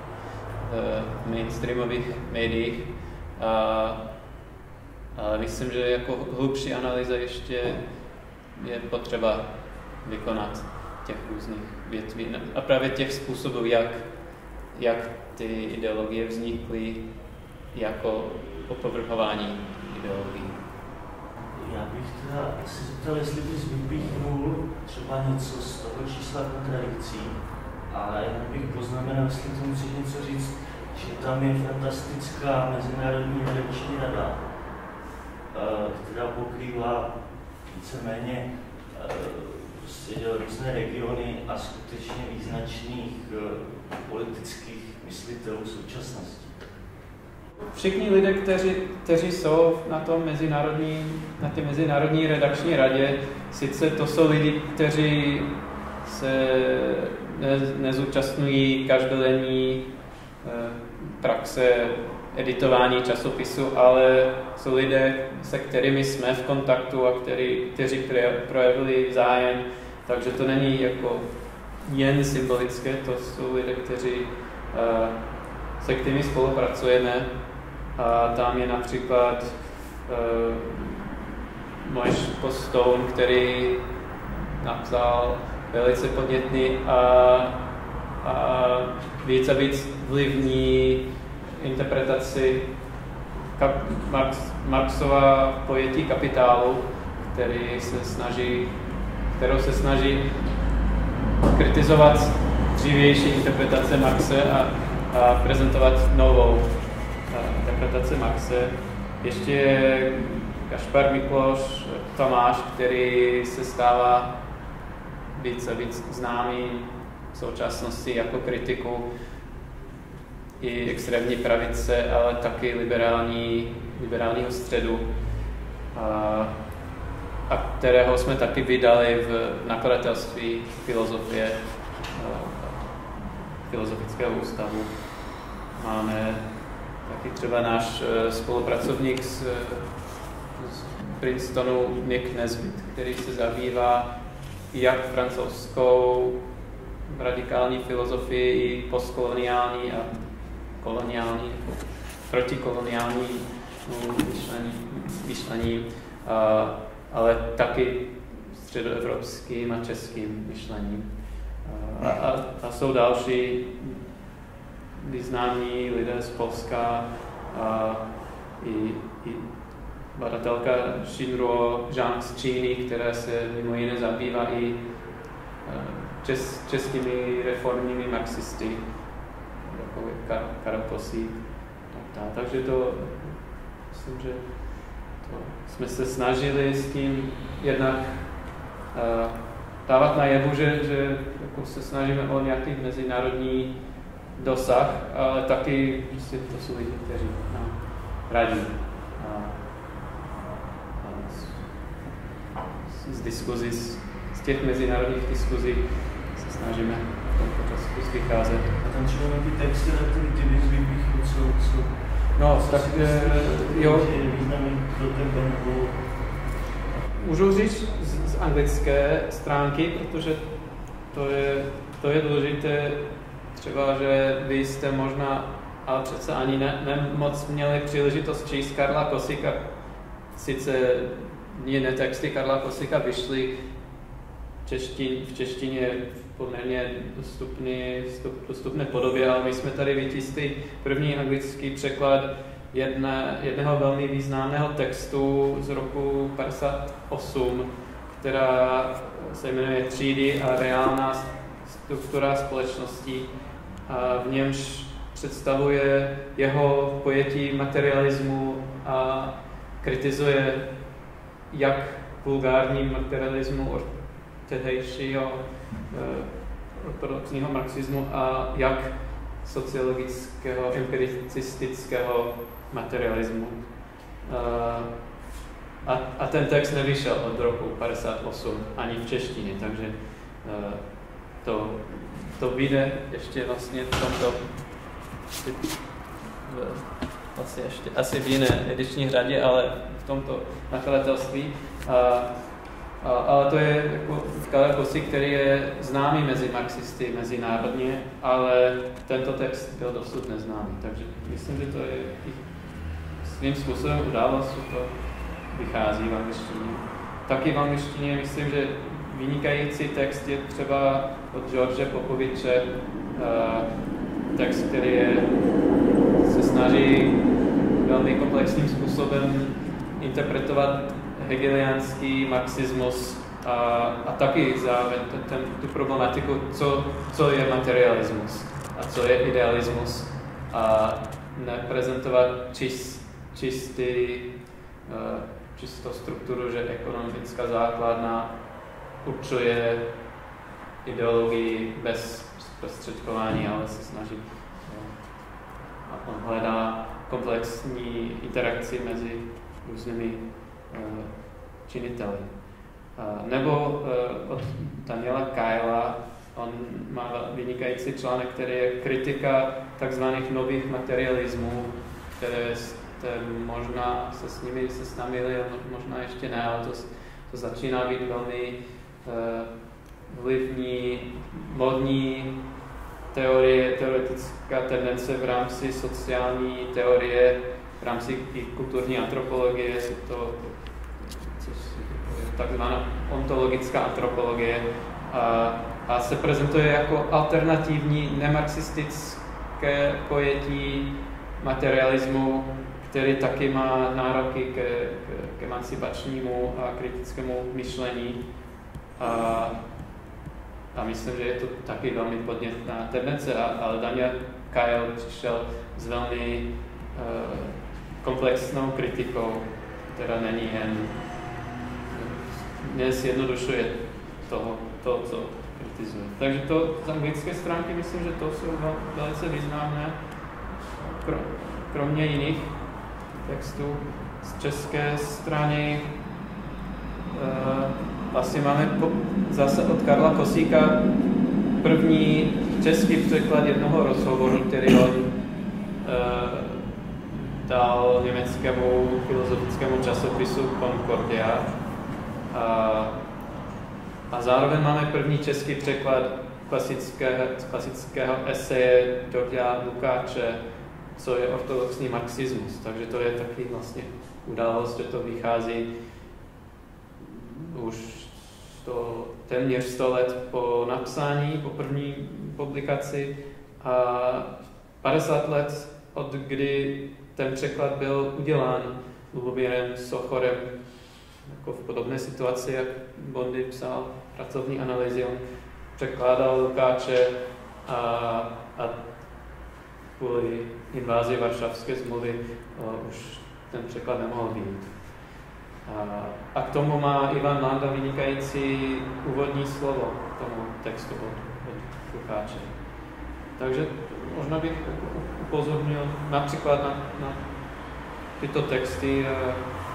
v mainstreamových médiích. A, ale myslím, že jako hlubší analýza ještě je potřeba vykonat těch různých větví a právě těch způsobů, jak, jak ty ideologie vznikly jako opovrhování ideologií. Já bych teda se zeptal, jestli bys vypíchnul třeba něco z toho čísla kontradikcí, ale jenom bych poznamenal, jestli tomu musíš něco říct, že tam je fantastická Mezinárodní redakční rada, která pokrývá víceméně prostě různé regiony a skutečně význačných politických myslitelů současnosti. Všichni lidé, kteří, kteří jsou na tom mezinárodní, na té mezinárodní redakční radě, sice to jsou lidi, kteří se ne, nezúčastňují každodenní eh, praxe editování časopisu, ale jsou lidé, se kterými jsme v kontaktu a který, kteří projevili zájem, takže to není jako jen symbolické, to jsou lidé, kteří eh, se kterými spolupracujeme. A tam je například uh, Mož Postone, který napsal velice podnětný a, a víc a víc vlivní interpretaci kap, Marx, Marxova pojetí kapitálu, který se snaží, kterou se snaží kritizovat dřívější interpretace Marxe a, a prezentovat novou interpretace Marxe. Ještě je Kašpar Mikloš Tomáš, který se stává víc a víc známý v současnosti jako kritiku i extrémní pravice, ale taky liberální, liberálního středu, a, a kterého jsme taky vydali v nakladatelství filozofie Filozofického ústavu. Máme taky třeba náš spolupracovník z, z Princetonu Nick Nesbitt, který se zabývá jak francouzskou radikální filozofii, i postkoloniální a koloniální, protikoloniální myšlení, myšlení a, ale taky středoevropským a českým myšlením. A, a, a jsou další významní lidé z Polska a i, i badatelka Shinruo Zhang z Číny, která se mimo jiné zabývá i čes, českými reformními marxisty, jako Kar, Karel Kosík. Tak, tak, takže to, myslím, že to jsme se snažili s tím jednak uh, dávat najevu, že, že jako se snažíme o nějaký mezinárodní dosah, ale taky prostě to jsou lidi, kteří nám radí. A, a z, z diskuzí, z, z těch mezinárodních diskuzí se snažíme v tomto času vycházet. A tam třeba nějaký texty, na který ty bys vypíchl, co, co, no, co tak si je, myslíš, jo. že je významný pro tebe, nebo... Můžu říct z, z anglické stránky, protože to je, to je důležité. Třeba, že vy jste možná, ale přece ani ne, ne moc měli příležitost číst Karla Kosíka. Sice jiné texty Karla Kosíka vyšly v češtině, v češtině v poměrně dostupný, dostupné podobě, ale my jsme tady vytiskli první anglický překlad jedne, jedného velmi významného textu z roku padesát osm, která se jmenuje Třídy a reálná struktura společnosti. A v němž představuje jeho pojetí materialismu a kritizuje jak vulgární materialismu od tehdejšího ortodoxního marxismu a jak sociologického, empiricistického materialismu. A, a ten text nevyšel od roku padesát osm ani v češtině, takže to, to vyjde ještě vlastně v tomto vlastně ještě asi v jiné ediční řadě, ale v tomto nakladatelství. A, a, ale to je jako Karel Kosík, který je známý mezi marxisty mezinárodně, ale tento text byl dosud neznámý. Takže myslím, že to je svým způsobem událost, že to vychází v angličtině. Taky v angličtině myslím, že vynikající text je třeba od George Popoviče, text, který je, se snaží velmi komplexním způsobem interpretovat hegeliánský marxismus a, a taky zároveň ten, tu problematiku, co, co je materialismus a co je idealismus a neprezentovat čist, čistý, čistou strukturu, že ekonomická základna určuje ideologii bez zprostředkování, ale se snaží a on hledá komplexní interakci mezi různými uh, činiteli. Uh, nebo uh, od Daniela Kyla, on má vynikající článek, který je kritika takzvaných nových materialismů, které jste možná se s nimi seznámili, možná ještě ne, ale to, to začíná být velmi uh, vlivní, modní teorie, teoretická tendence v rámci sociální teorie, v rámci i kulturní antropologie, je to takzvaná ontologická antropologie a, a se prezentuje jako alternativní nemarxistické pojetí materialismu, který taky má nároky k, k, k emancipačnímu a kritickému myšlení. A, A myslím, že je to taky velmi podnětná tendence, ale Daniel Kyle přišel s velmi uh, komplexnou kritikou, která není jen, nezjednodušuje toho, to, co kritizuje. Takže to z anglické stránky myslím, že to jsou velice významné, kromě jiných textů. Z české strany uh, Vlastně máme po, zase od Karla Kosíka první český překlad jednoho rozhovoru, který on e, dal německému filozofickému časopisu Concordia. A, a zároveň máme první český překlad klasického, klasického eseje Dojda Lukáče, co je ortodoxní marxismus. Takže to je taky vlastně událost, že to vychází už to téměř sto let po napsání, po první publikaci a padesát let od kdy ten překlad byl udělán Lubomírem Sochorem, jako v podobné situaci, jak Bondy psal pracovní analýzy, on překládal Lukáče a, a kvůli invázi Varšavské smlouvy už ten překlad nemohl být. A, a k tomu má Ivan Landa vynikající úvodní slovo k tomu textu od, od Lukáče. Takže možná bych upozornil například na, na tyto texty a,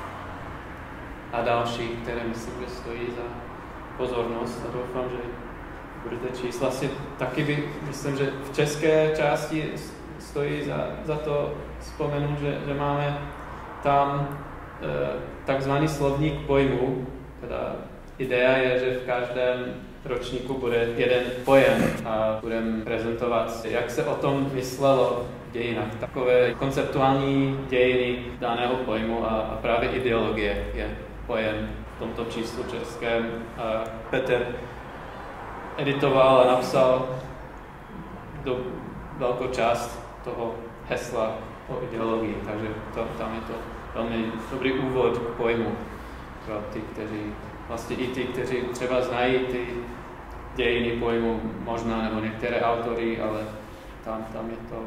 a další, které myslím, že stojí za pozornost a doufám, že budete číst. Asi taky by, myslím, že v české části stojí za, za to vzpomenout, že, že máme tam takzvaný slovník pojmů, teda idea je, že v každém ročníku bude jeden pojem a budeme prezentovat, jak se o tom myslelo v dějinách. Takové konceptuální dějiny daného pojmu a, a právě ideologie je pojem v tomto číslu českém. A Petr editoval a napsal do velkou část toho hesla o ideologii, takže to, tam je to velmi dobrý úvod k pojmu pro ty, kteří, vlastně i ty, kteří třeba znají ty dějiny pojmu možná, nebo některé autory, ale tam, tam je to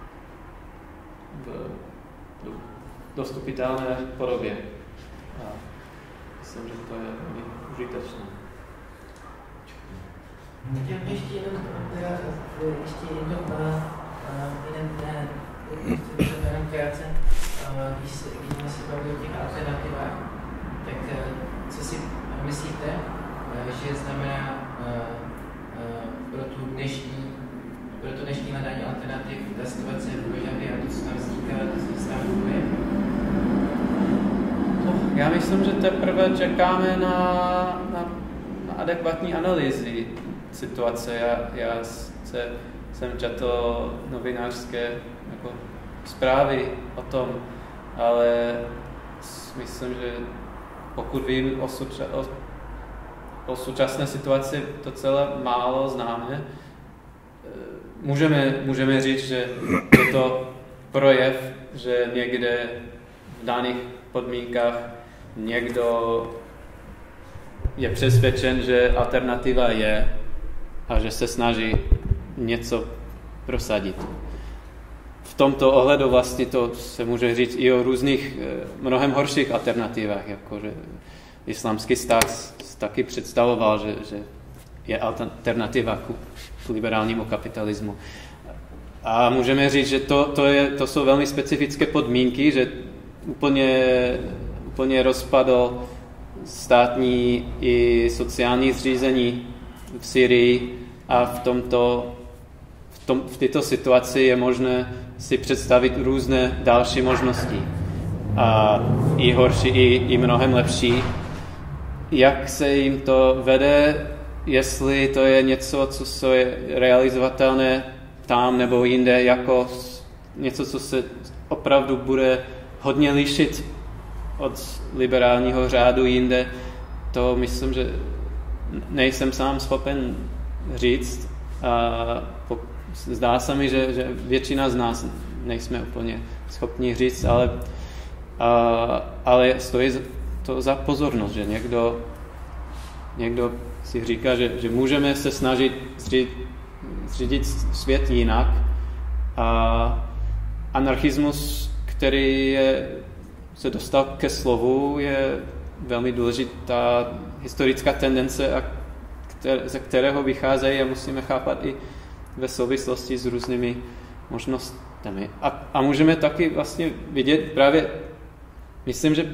v dostupitelné podobě. A myslím, že to je velmi užitečné. Chtěl bych ještě jenom, ještě jednou jeden jenom krátce, když jsme se bavili o těch alternativách, tak co si myslíte, že znamená pro tu dnešní, pro to dnešní hledání alternativ ta situace v Božavě a to, co tam vzniká, to, co se tam funguje? Já myslím, že teprve čekáme na, na, na adekvátní analýzy situace. Já, já se, jsem četl novinářské jako zprávy o tom, ale myslím, že pokud vím o, souča, o, o současné situaci docela málo známe, můžeme, můžeme říct, že je to projev, že někde v daných podmínkách někdo je přesvědčen, že alternativa je a že se snaží něco prosadit. V tomto ohledu vlastně to se může říct i o různých mnohem horších alternativách, jakože islámský stát taky představoval, že, že je alternativa k, k liberálnímu kapitalismu. A můžeme říct, že to, to, je, to jsou velmi specifické podmínky, že úplně, úplně rozpadl státní i sociální zřízení v Syrii a v, tomto, v, tom, v této situaci je možné si představit různé další možnosti. A i horší, i, i mnohem lepší. Jak se jim to vede, jestli to je něco, co je realizovatelné tam nebo jinde, jako něco, co se opravdu bude hodně lišit od liberálního řádu jinde, to myslím, že nejsem sám schopen říct. A zdá se mi, že, že většina z nás nejsme úplně schopni říct, ale, a, ale stojí to za pozornost, že někdo, někdo si říká, že, že můžeme se snažit zřídit, zřídit svět jinak. A anarchismus, který je, se dostal ke slovu, je velmi důležitá historická tendence, a které, ze kterého vycházejí a musíme chápat i ve souvislosti s různými možnostmi. A, a můžeme taky vlastně vidět právě, myslím, že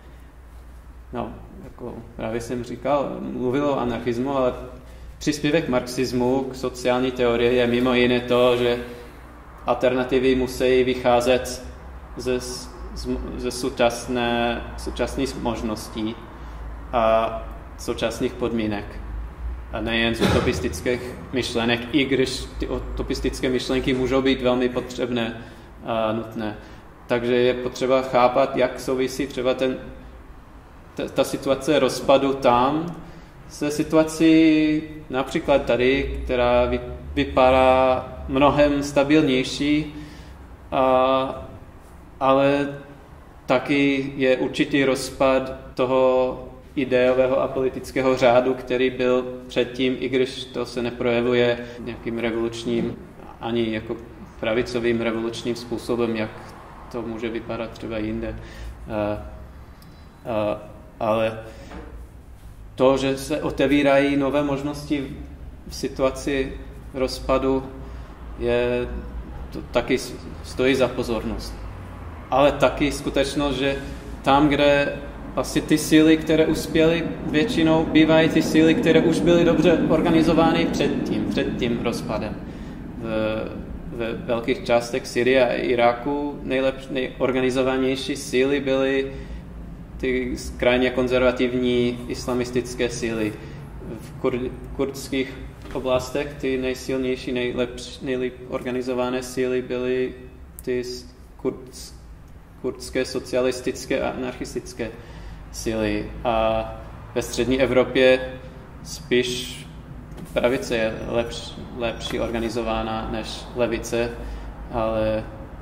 no, jako právě jsem říkal, mluvil o anarchismu, ale příspěvek marxismu k sociální teorii je mimo jiné to, že alternativy musí vycházet ze, ze současné, současných možností a současných podmínek. A nejen z utopistických myšlenek, i když ty utopistické myšlenky můžou být velmi potřebné a nutné. Takže je potřeba chápat, jak souvisí třeba ten, ta, ta situace rozpadu tam se situací například tady, která vy, vypadá mnohem stabilnější, a, ale taky je určitý rozpad toho ideového a politického řádu, který byl předtím, i když to se neprojevuje nějakým revolučním, ani jako pravicovým revolučním způsobem, jak to může vypadat třeba jinde. A, a, ale to, že se otevírají nové možnosti v situaci rozpadu, je, to taky stojí za pozornost. Ale taky skutečnost, že tam, kde vlastně ty síly, které uspěly, většinou bývají ty síly, které už byly dobře organizovány před tím, před tím rozpadem. V, ve velkých částech Syrie a Iráku nejlepší, nejorganizovanější síly byly ty krajně konzervativní islamistické síly. V kur, kurdských oblastech ty nejsilnější, nejlepší, nejlépe organizované síly byly ty kurd, kurdské socialistické a anarchistické síly. A ve střední Evropě spíš pravice je lepší, lepší organizována než levice, ale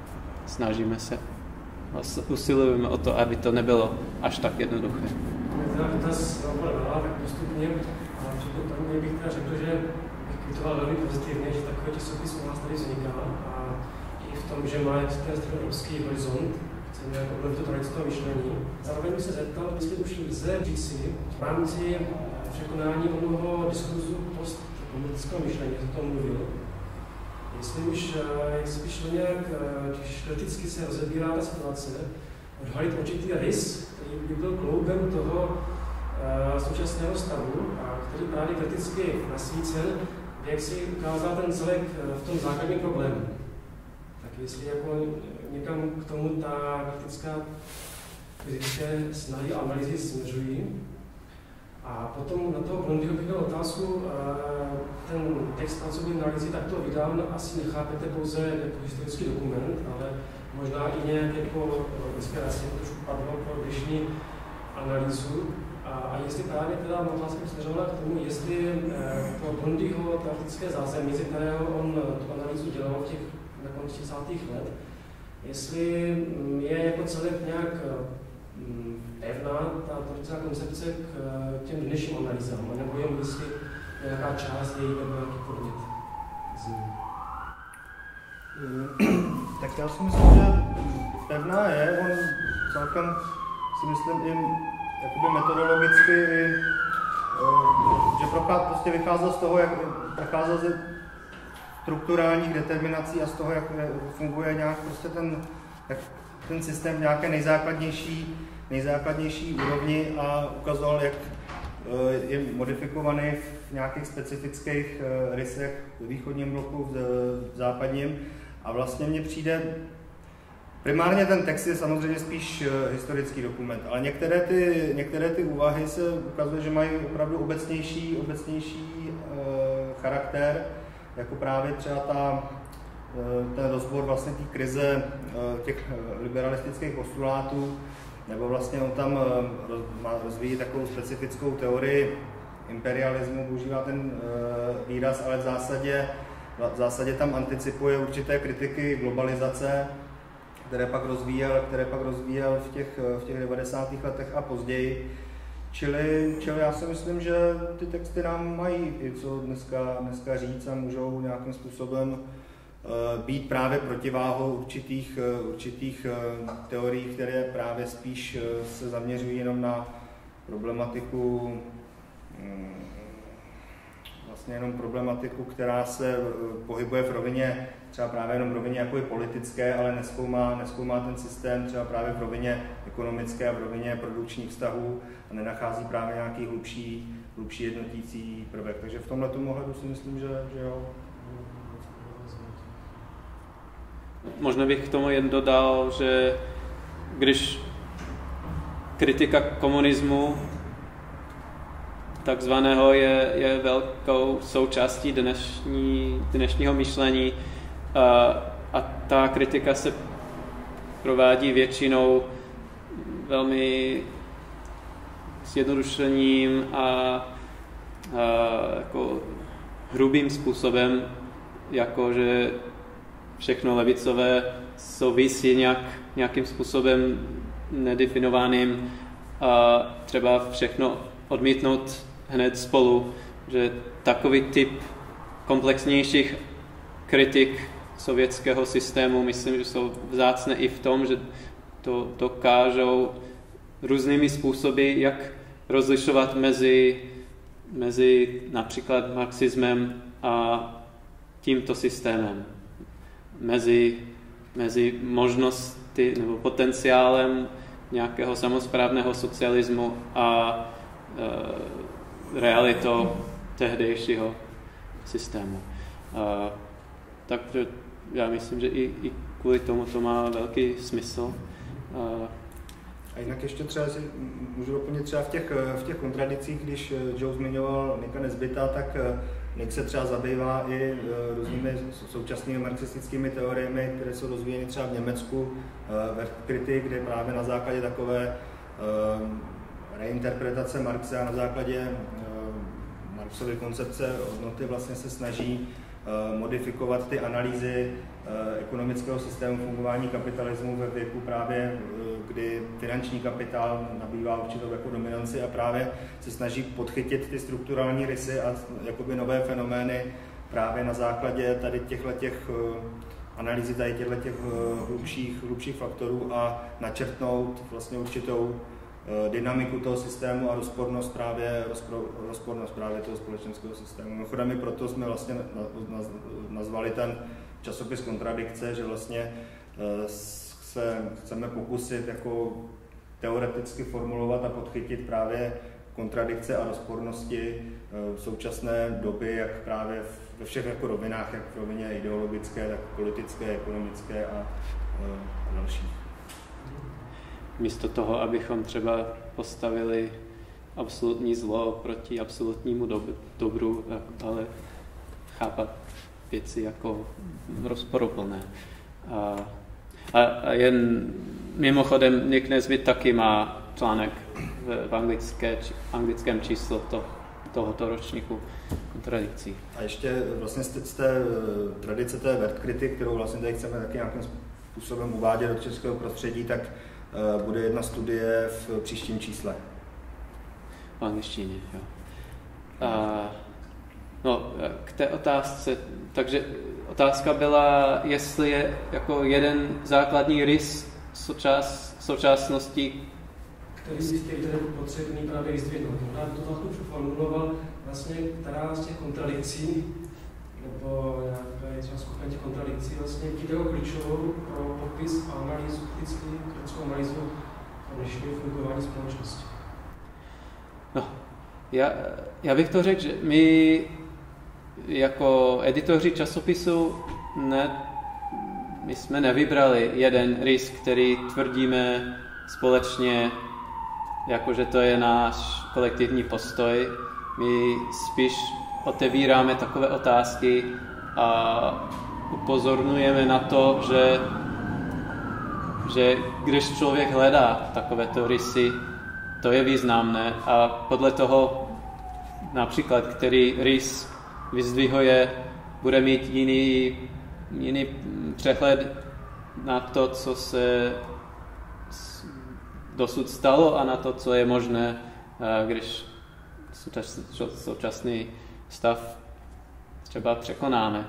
snažíme se, usilujeme o to, aby to nebylo až tak jednoduché. Teda dotaz napadá tak postupně a před tomu bych teda řekl, že bych kvitoval velmi pozitivně, že takový časopis u nás tady vzniká a i v tom, že má ten středoevropský horizont, chce nějak obnovit to tradické myšlení. Zároveň bych se zeptal, jestli už lze říci v rámci překonání onoho diskurzu postkomunistického myšlení, jak to mluvil. Jestli už, jestli by šlo nějak, když kriticky se rozebírá ta situace, odhalit určitý rys, který by byl kloubem toho uh, současného stavu a který právě kriticky nasvícen, jak si ukázal ten celek v tom základním problému. Tak jestli jako někam k tomu ta kritická kritické snahy a analýzy směřují. A potom na toho Blondyho bych měl otázku, ten text pracovní analýzy takto vydán asi nechápete pouze jako historický dokument, ale možná i nějak jako inspiraci, to trošku padlo pro dnešní analýzu. A, a jestli právě teda má otázka směřovala k tomu, jestli pro Blondyho teoretické zázemí, ze kterého on tu analýzu dělal v těch na konci třicátých let, jestli je jako celek nějak pevná ta teoretická koncepce k těm dnešním analýzám, nebo jen jestli nějaká část její nebo nějaký podnět z ní. Tak já si myslím, že pevná je, on celkem si myslím i jakoby metodologicky, že prostě vycházel z toho, jak vycházel ze strukturálních determinací a z toho, jak funguje nějak prostě ten, jak ten systém v nějaké nejzákladnější, nejzákladnější úrovni a ukazoval, jak je modifikovaný v nějakých specifických rysech v východním bloku, v západním. A vlastně mně přijde, primárně ten text je samozřejmě spíš historický dokument, ale některé ty, některé ty úvahy se ukazuje, že mají opravdu obecnější, obecnější charakter, jako právě třeba ta, ten rozbor vlastně té krize těch liberalistických postulátů, nebo vlastně on tam rozvíjí takovou specifickou teorii imperialismu, používá ten výraz, ale v zásadě, v zásadě tam anticipuje určité kritiky globalizace, které pak rozvíjel, které pak rozvíjel v těch, v těch devadesátých letech a později. Čili, čili já si myslím, že ty texty nám mají i co dneska, dneska říct a můžou nějakým způsobem uh, být právě protiváhou určitých, uh, určitých uh, teorií, které právě spíš uh, se zaměřují jenom na problematiku, um, vlastně jenom problematiku, která se uh, pohybuje v rovině, třeba právě jenom v rovině jako je politické, ale nezkoumá, nezkoumá ten systém třeba právě v rovině ekonomické a v rovině produkčních vztahů a nenachází právě nějaký hlubší, hlubší jednotící prvek. Takže v tomhle ohledu si myslím, že, že jo. Možná bych k tomu jen dodal, že když kritika komunismu takzvaného je, je velkou součástí dnešní, dnešního myšlení a, a ta kritika se provádí většinou velmi zjednodušením a, a jako hrubým způsobem, jako že všechno levicové souvisí nějak, nějakým způsobem nedefinovaným a třeba všechno odmítnout hned spolu, že takový typ komplexnějších kritik sovětského systému, myslím, že jsou vzácné i v tom, že to dokážou různými způsoby, jak rozlišovat mezi, mezi například marxismem a tímto systémem. Mezi, mezi možnosti nebo potenciálem nějakého samosprávného socialismu a e, realitou tehdejšího systému. E, takže já myslím, že i, i kvůli tomu to má velký smysl. E, A jinak ještě třeba si můžu doplnit třeba v těch, v těch kontradicích, když Joe zmiňoval Nicka Nesbita, tak Nick se třeba zabývá i různými současnými marxistickými teoriemi, které jsou rozvíjeny třeba v Německu, ve kritik, kde právě na základě takové reinterpretace Marxe a na základě Marxovy koncepce hodnoty vlastně se snaží modifikovat ty analýzy ekonomického systému fungování kapitalismu ve věku právě, kdy finanční kapitál nabývá určitou jako dominanci a právě se snaží podchytit ty strukturální rysy a jakoby nové fenomény právě na základě tady těchto těch analýzy tady těchto těch hlubších, hlubších faktorů a načrtnout vlastně určitou dynamiku toho systému a rozpornost právě, rozpornost právě toho společenského systému. Mimochodem i proto jsme vlastně nazvali ten časopis Kontradikce, že vlastně se chceme pokusit jako teoreticky formulovat a podchytit právě kontradikce a rozpornosti současné doby, jak právě ve všech jako rovinách, jak v rovině ideologické, tak politické, ekonomické a další. Místo toho, abychom třeba postavili absolutní zlo proti absolutnímu dob- dobru, ale chápat věci jako rozporuplné. A, a, a jen mimochodem Nick Nesbitt taky má článek v, v anglické, anglickém číslu to, tohoto ročníku kontradikcí. A ještě vlastně z té tradice té vertkrity, kterou vlastně tady chceme taky nějakým způsobem uvádět do českého prostředí, tak uh, bude jedna studie v příštím čísle. V angličtině, jo. A, no, k té otázce, takže otázka byla, jestli je jako jeden základní rys součas, současnosti, který z těch je potřebný právě vyzdvihnout. Já to trochu formuloval, vlastně, která z těch kontradikcí, nebo nějaká třeba skupina těch kontradikcí, vlastně jde o klíčovou pro popis a analýzu, kritický, kritickou analýzu dnešního fungování společnosti. No, já, já bych to řekl, že my jako editoři časopisu ne, my jsme nevybrali jeden rys, který tvrdíme společně, jakože to je náš kolektivní postoj. My spíš otevíráme takové otázky a upozorňujeme na to, že, že když člověk hledá takovéto rysy, to je významné a podle toho například, který rys vyzdvihuje, bude mít jiný, jiný přehled na to, co se dosud stalo a na to, co je možné, když současný stav třeba překonáme.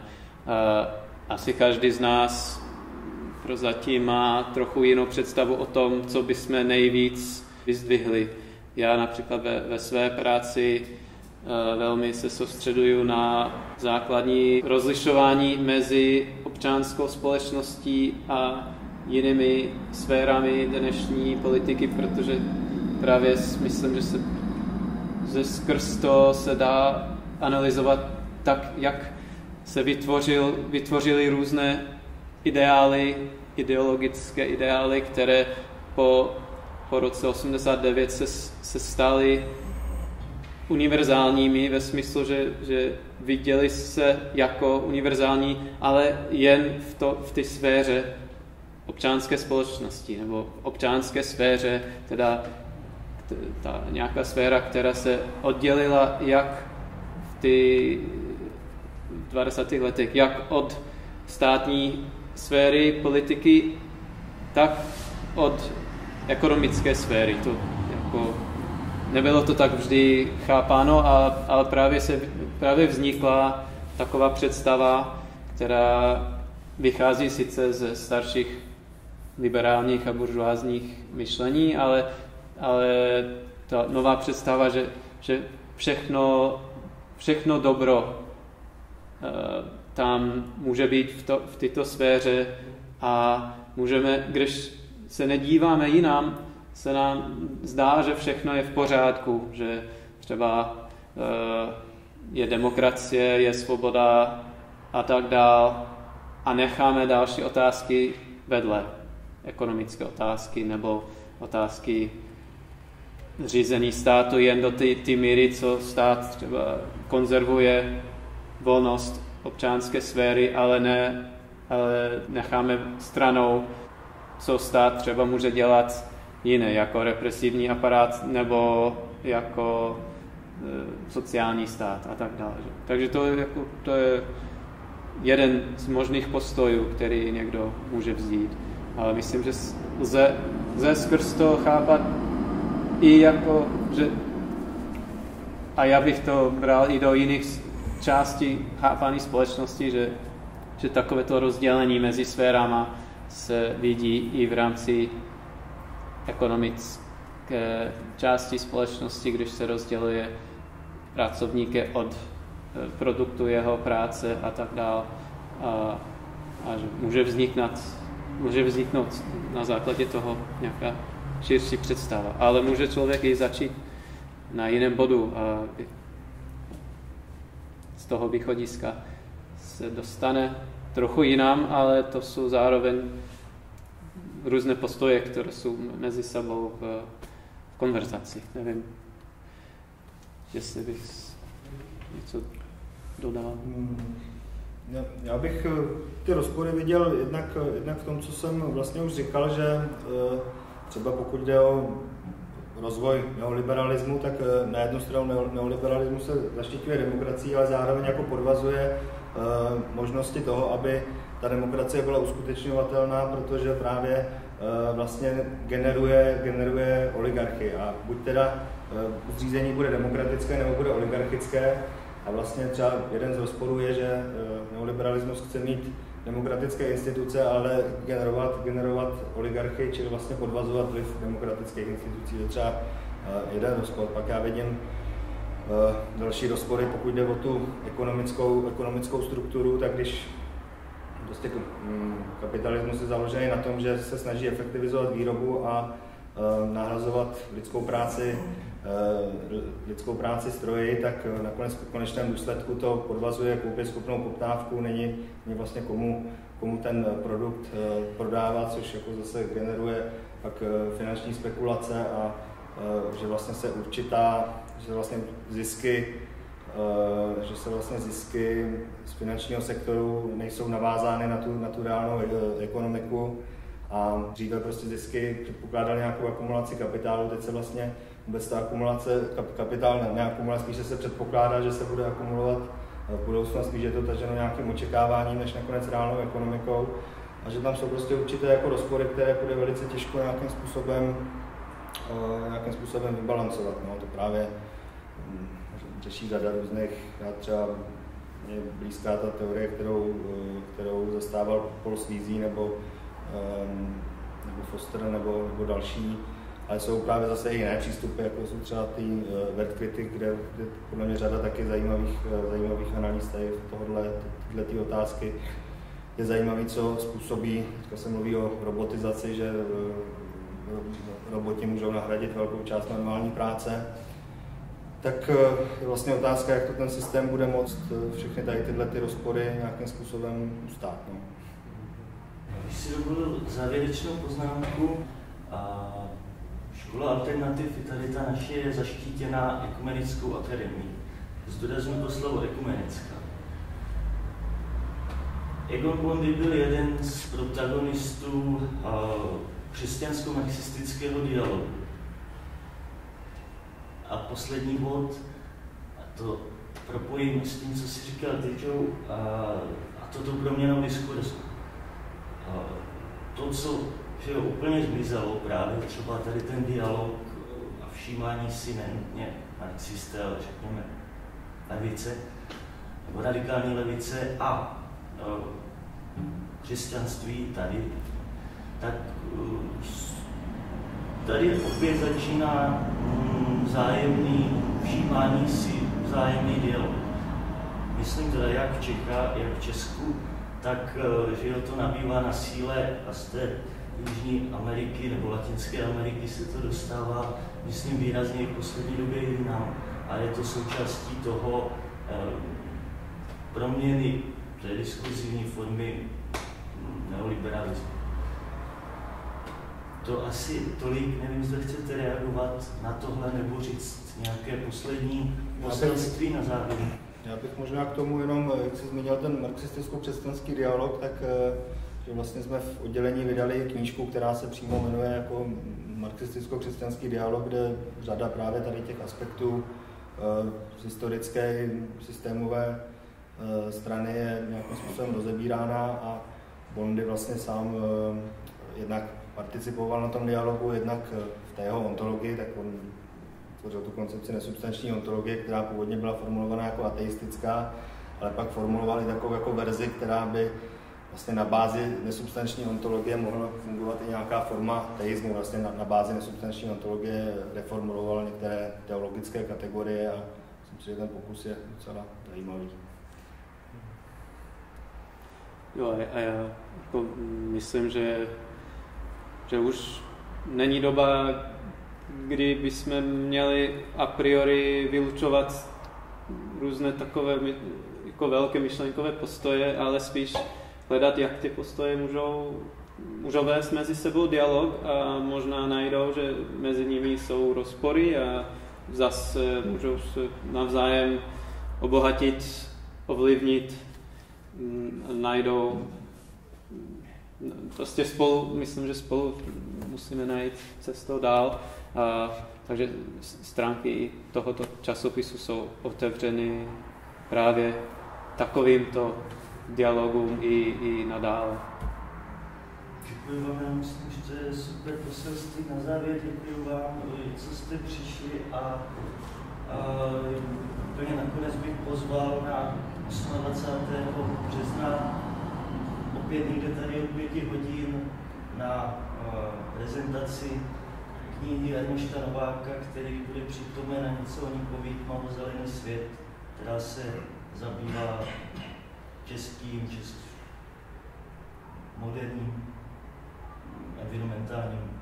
Asi každý z nás prozatím má trochu jinou představu o tom, co bychom nejvíc vyzdvihli. Já například ve, ve své práci velmi se soustředuju na základní rozlišování mezi občanskou společností a jinými sférami dnešní politiky, protože právě myslím, že se že skrz to se dá analyzovat tak, jak se vytvořil, vytvořily různé ideály, ideologické ideály, které po, po roce osmdesát devět se, se staly univerzálními ve smyslu, že, že viděli se jako univerzální, ale jen v, to, v té sféře občanské společnosti nebo v občanské sféře, teda ta nějaká sféra, která se oddělila jak v ty dvacátých letech, jak od státní sféry politiky, tak od ekonomické sféry. To jako, nebylo to tak vždy chápáno, a, ale právě, se, právě vznikla taková představa, která vychází sice ze starších liberálních a buržoázních myšlení, ale ale ta nová představa, že, že všechno, všechno dobro uh, tam může být v, to, v této sféře a můžeme, když se nedíváme jinam, se nám zdá, že všechno je v pořádku, že třeba uh, je demokracie, je svoboda a tak dál a necháme další otázky vedle, ekonomické otázky nebo otázky řízení státu jen do té, té míry, co stát třeba konzervuje volnost občanské sféry, ale, ne, ale necháme stranou, co stát třeba může dělat jiné, jako represivní aparát nebo jako e, sociální stát a tak dále. Takže to je, jako, to je jeden z možných postojů, který někdo může vzít. Ale myslím, že lze, lze skrz to chápat i jako, že a já bych to bral i do jiných částí chápání společnosti, že, že takovéto rozdělení mezi sférama se vidí i v rámci ekonomické části společnosti, když se rozděluje pracovníky od produktu jeho práce a tak dále. A, a že může vzniknout, může vzniknout na základě toho nějaká širší představa. Ale může člověk i začít na jiném bodu a z toho východiska se dostane trochu jinam, ale to jsou zároveň různé postoje, které jsou mezi sebou v, v konverzaci. Nevím, jestli bych něco dodal. Já bych ty rozpory viděl jednak, jednak v tom, co jsem vlastně už říkal, že třeba pokud jde o rozvoj neoliberalismu, tak na jednu stranu neoliberalismu se zaštiťuje demokracií, ale zároveň jako podvazuje možnosti toho, aby ta demokracie byla uskutečňovatelná, protože právě vlastně generuje, generuje oligarchii. A buď teda zřízení bude demokratické, nebo bude oligarchické. A vlastně třeba jeden z rozporů je, že neoliberalismus chce mít demokratické instituce, ale generovat, generovat oligarchii, čili vlastně podvazovat vliv demokratických institucí. To je třeba jeden rozpor. Pak já vidím další rozpory, pokud jde o tu ekonomickou, ekonomickou strukturu, tak když prostě kapitalismus je založený na tom, že se snaží efektivizovat výrobu a nahrazovat lidskou práci, lidskou práci stroji, tak nakonec v konečném důsledku to podvazuje koupěschopnou poptávku, není, není vlastně komu, komu ten produkt prodávat, což jako zase generuje pak finanční spekulace a že vlastně se určitá, že vlastně zisky, že se vlastně zisky z finančního sektoru nejsou navázány na tu, na tu reálnou ekonomiku a dříve prostě zisky předpokládaly nějakou akumulaci kapitálu, teď se vlastně vůbec ta akumulace, kapitál neakumuluje, spíše se předpokládá, že se bude akumulovat v budoucnu, spíš je to taženo nějakým očekáváním než nakonec reálnou ekonomikou a že tam jsou prostě určité jako rozpory, které bude velice těžko nějakým způsobem, nějakým způsobem vybalancovat. No, to právě řeší řada různých, já třeba mě blízká ta teorie, kterou, kterou zastával Paul Sweezy nebo, nebo Foster nebo, nebo další, ale jsou právě zase i jiné přístupy, jako jsou třeba ty uh, Wertkritiky, kde je podle mě řada taky zajímavých, uh, zajímavých analýz tady v tohle, tyhle ty otázky. Je zajímavé, co způsobí, teďka se mluví o robotizaci, že uh, roboti můžou nahradit velkou část normální práce. Tak uh, je vlastně otázka, jak to ten systém bude moct uh, všechny tady tyhle ty rozpory nějakým způsobem ustát. No. Když si dovolil závěrečnou poznámku, a Škola Alternativ i tady ta naše je zaštítěná ekumenickou akademií. Zdůrazňuji to slovo ekumenická. Egon Bondy byl jeden z protagonistů křesťansko-marxistického dialogu. A poslední bod, a to propojím s tím, co si říkal teď, a, a toto proměnou diskurzu. A to, co že jo, úplně zmizelo právě třeba tady ten dialog a všímání si nenutně marxisté, ale řekněme levice, nebo radikální levice a no, křesťanství tady, tak tady opět začíná vzájemný všímání si, vzájemný dialog. Myslím teda jak v Čechách, jak v Česku, tak že jo, to nabývá na síle a z té Jižní Ameriky nebo Latinské Ameriky se to dostává, myslím, výrazně v poslední době i jinam. A je to součástí toho eh, proměny té diskuzivní formy neoliberalismu. To asi tolik, nevím, zda chcete reagovat na tohle nebo říct nějaké poslední poselství na závěr. Já bych možná k tomu jenom, jak jsi zmínil ten marxisticko-křesťanský dialog, tak že vlastně jsme v oddělení vydali knížku, která se přímo jmenuje jako marxisticko-křesťanský dialog, kde řada právě tady těch aspektů uh, historické, systémové strany je nějakým způsobem rozebírána a Bondy vlastně sám jednak participoval na tom dialogu, jednak v té jeho ontologii, tak on tvořil tu koncepci nesubstanční ontologie, která původně byla formulovaná jako ateistická, ale pak formuloval i takovou jako verzi, která by vlastně na bázi nesubstanční ontologie mohla fungovat i nějaká forma teismu. Vlastně na, na bázi nesubstanční ontologie reformuloval některé teologické kategorie a myslím si, že ten pokus je docela zajímavý. Jo, a já jako myslím, že, že už není doba, kdy bychom měli a priori vylučovat různé takové jako velké myšlenkové postoje, ale spíš hledat, jak ty postoje můžou, můžou vést mezi sebou dialog a možná najdou, že mezi nimi jsou rozpory a zase můžou se navzájem obohatit, ovlivnit, najdou prostě spolu, myslím, že spolu musíme najít cestu dál. A, takže stránky tohoto časopisu jsou otevřeny právě takovýmto dialogům i, i nadále. Děkuji vám, já myslím, že to je super poselství na závěr. Děkuji vám, co jste přišli a, a úplně nakonec bych pozval na dvacátého osmého března opět někde tady od pěti hodin na uh, prezentaci knihy Erneста Nováka, který bude přítomen a něco o ní povědět, Malozelený svět, která se zabývá českým, českým moderním environmentálním